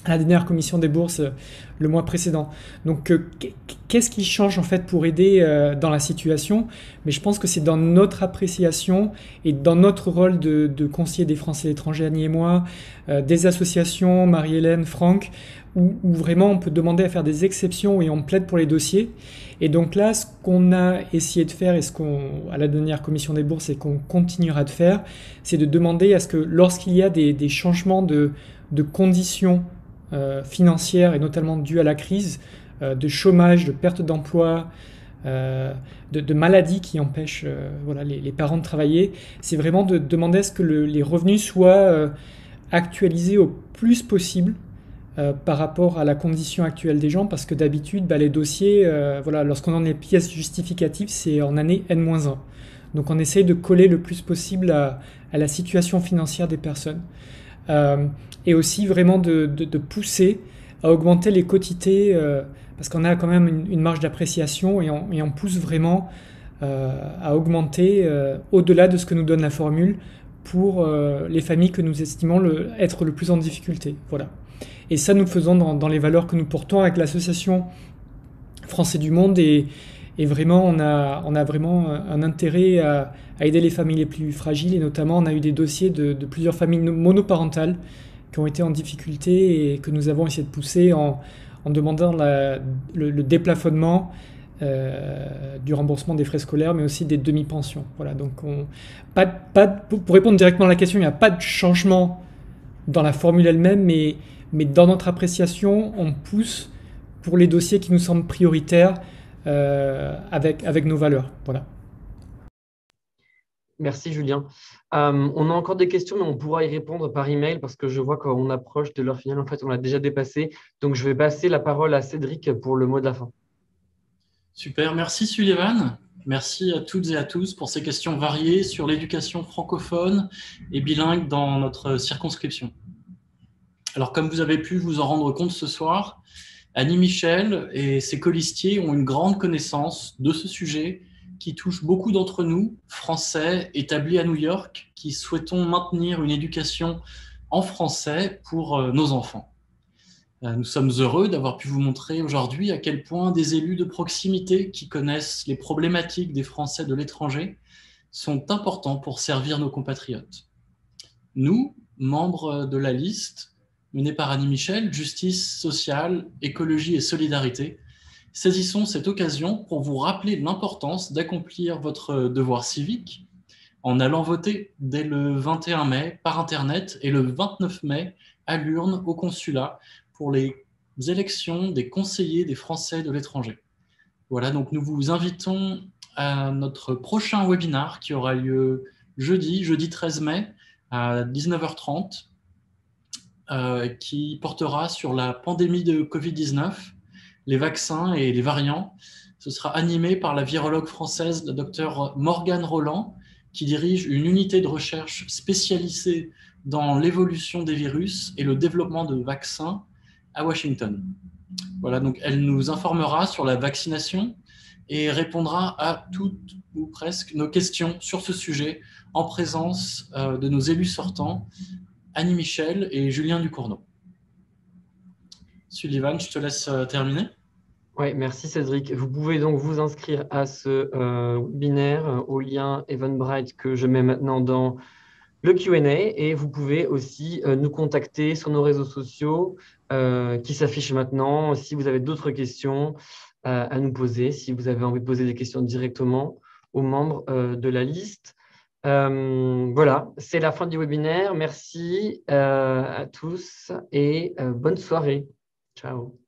à la dernière commission des bourses euh, le mois précédent. Donc, euh, qu'est-ce qui change en fait pour aider euh, dans la situation? Mais je pense que c'est dans notre appréciation et dans notre rôle de, de conseiller des Français à l'étranger, Annie et moi, euh, des associations, Marie-Hélène, Franck, où, où vraiment on peut demander à faire des exceptions et on plaide pour les dossiers. Et donc là, ce qu'on a essayé de faire et ce qu'on, à la dernière commission des bourses et qu'on continuera de faire, c'est de demander à ce que lorsqu'il y a des, des changements de, de conditions Euh, financières et notamment dues à la crise, euh, de chômage, de perte d'emploi, euh, de, de maladies qui empêchent euh, voilà, les, les parents de travailler, c'est vraiment de demander à ce que le, les revenus soient euh, actualisés au plus possible euh, par rapport à la condition actuelle des gens, parce que d'habitude, bah, les dossiers, euh, voilà, lorsqu'on en a les pièces justificatives, c'est en année N moins un. Donc on essaye de coller le plus possible à, à la situation financière des personnes. Euh, et aussi vraiment de, de, de pousser à augmenter les quotités euh, parce qu'on a quand même une, une marge d'appréciation et on, et on pousse vraiment euh, à augmenter euh, au-delà de ce que nous donne la formule pour euh, les familles que nous estimons le, être le plus en difficulté. Voilà. Et ça, nous le faisons dans, dans les valeurs que nous portons avec l'association Français du Monde et, et vraiment, on a, on a vraiment un intérêt à, à aider les familles les plus fragiles et notamment, on a eu des dossiers de, de plusieurs familles monoparentales qui ont été en difficulté et que nous avons essayé de pousser en, en demandant la, le, le déplafonnement euh, du remboursement des frais scolaires, mais aussi des demi-pensions. Voilà, donc on, pas, pas, pour répondre directement à la question, il n'y a pas de changement dans la formule elle-même, mais, mais dans notre appréciation, on pousse pour les dossiers qui nous semblent prioritaires euh, avec, avec nos valeurs. Voilà. Merci Julien. Euh, on a encore des questions, mais on pourra y répondre par email parce que je vois qu'on approche de l'heure finale. En fait, on l'a déjà dépassé. Donc, je vais passer la parole à Cédric pour le mot de la fin. Super, merci Sullivan. Merci à toutes et à tous pour ces questions variées sur l'éducation francophone et bilingue dans notre circonscription. Alors, comme vous avez pu vous en rendre compte ce soir, Annie Michel et ses colistiers ont une grande connaissance de ce sujet qui touche beaucoup d'entre nous, Français établis à New York, qui souhaitons maintenir une éducation en français pour nos enfants. Nous sommes heureux d'avoir pu vous montrer aujourd'hui à quel point des élus de proximité qui connaissent les problématiques des Français de l'étranger sont importants pour servir nos compatriotes. Nous, membres de la liste menée par Annie Michel, Justice sociale, écologie et solidarité, saisissons cette occasion pour vous rappeler l'importance d'accomplir votre devoir civique en allant voter dès le vingt et un mai par Internet et le vingt-neuf mai à l'urne au consulat pour les élections des conseillers des Français de l'étranger. Voilà, donc nous vous invitons à notre prochain webinaire qui aura lieu jeudi, jeudi treize mai à dix-neuf heures trente, euh, qui portera sur la pandémie de covid dix-neuf, les vaccins et les variants. Ce sera animé par la virologue française, la docteure Morgane Roland, qui dirige une unité de recherche spécialisée dans l'évolution des virus et le développement de vaccins à Washington. Voilà, donc elle nous informera sur la vaccination et répondra à toutes ou presque nos questions sur ce sujet en présence euh, de nos élus sortants, Annie Michel et Julien Ducournau. Sullivan, je te laisse terminer. Oui, merci Cédric. Vous pouvez donc vous inscrire à ce euh, webinaire euh, au lien Eventbrite que je mets maintenant dans le Q and A et vous pouvez aussi euh, nous contacter sur nos réseaux sociaux euh, qui s'affichent maintenant si vous avez d'autres questions euh, à nous poser, si vous avez envie de poser des questions directement aux membres euh, de la liste. Euh, voilà, c'est la fin du webinaire. Merci euh, à tous et euh, bonne soirée. Ciao.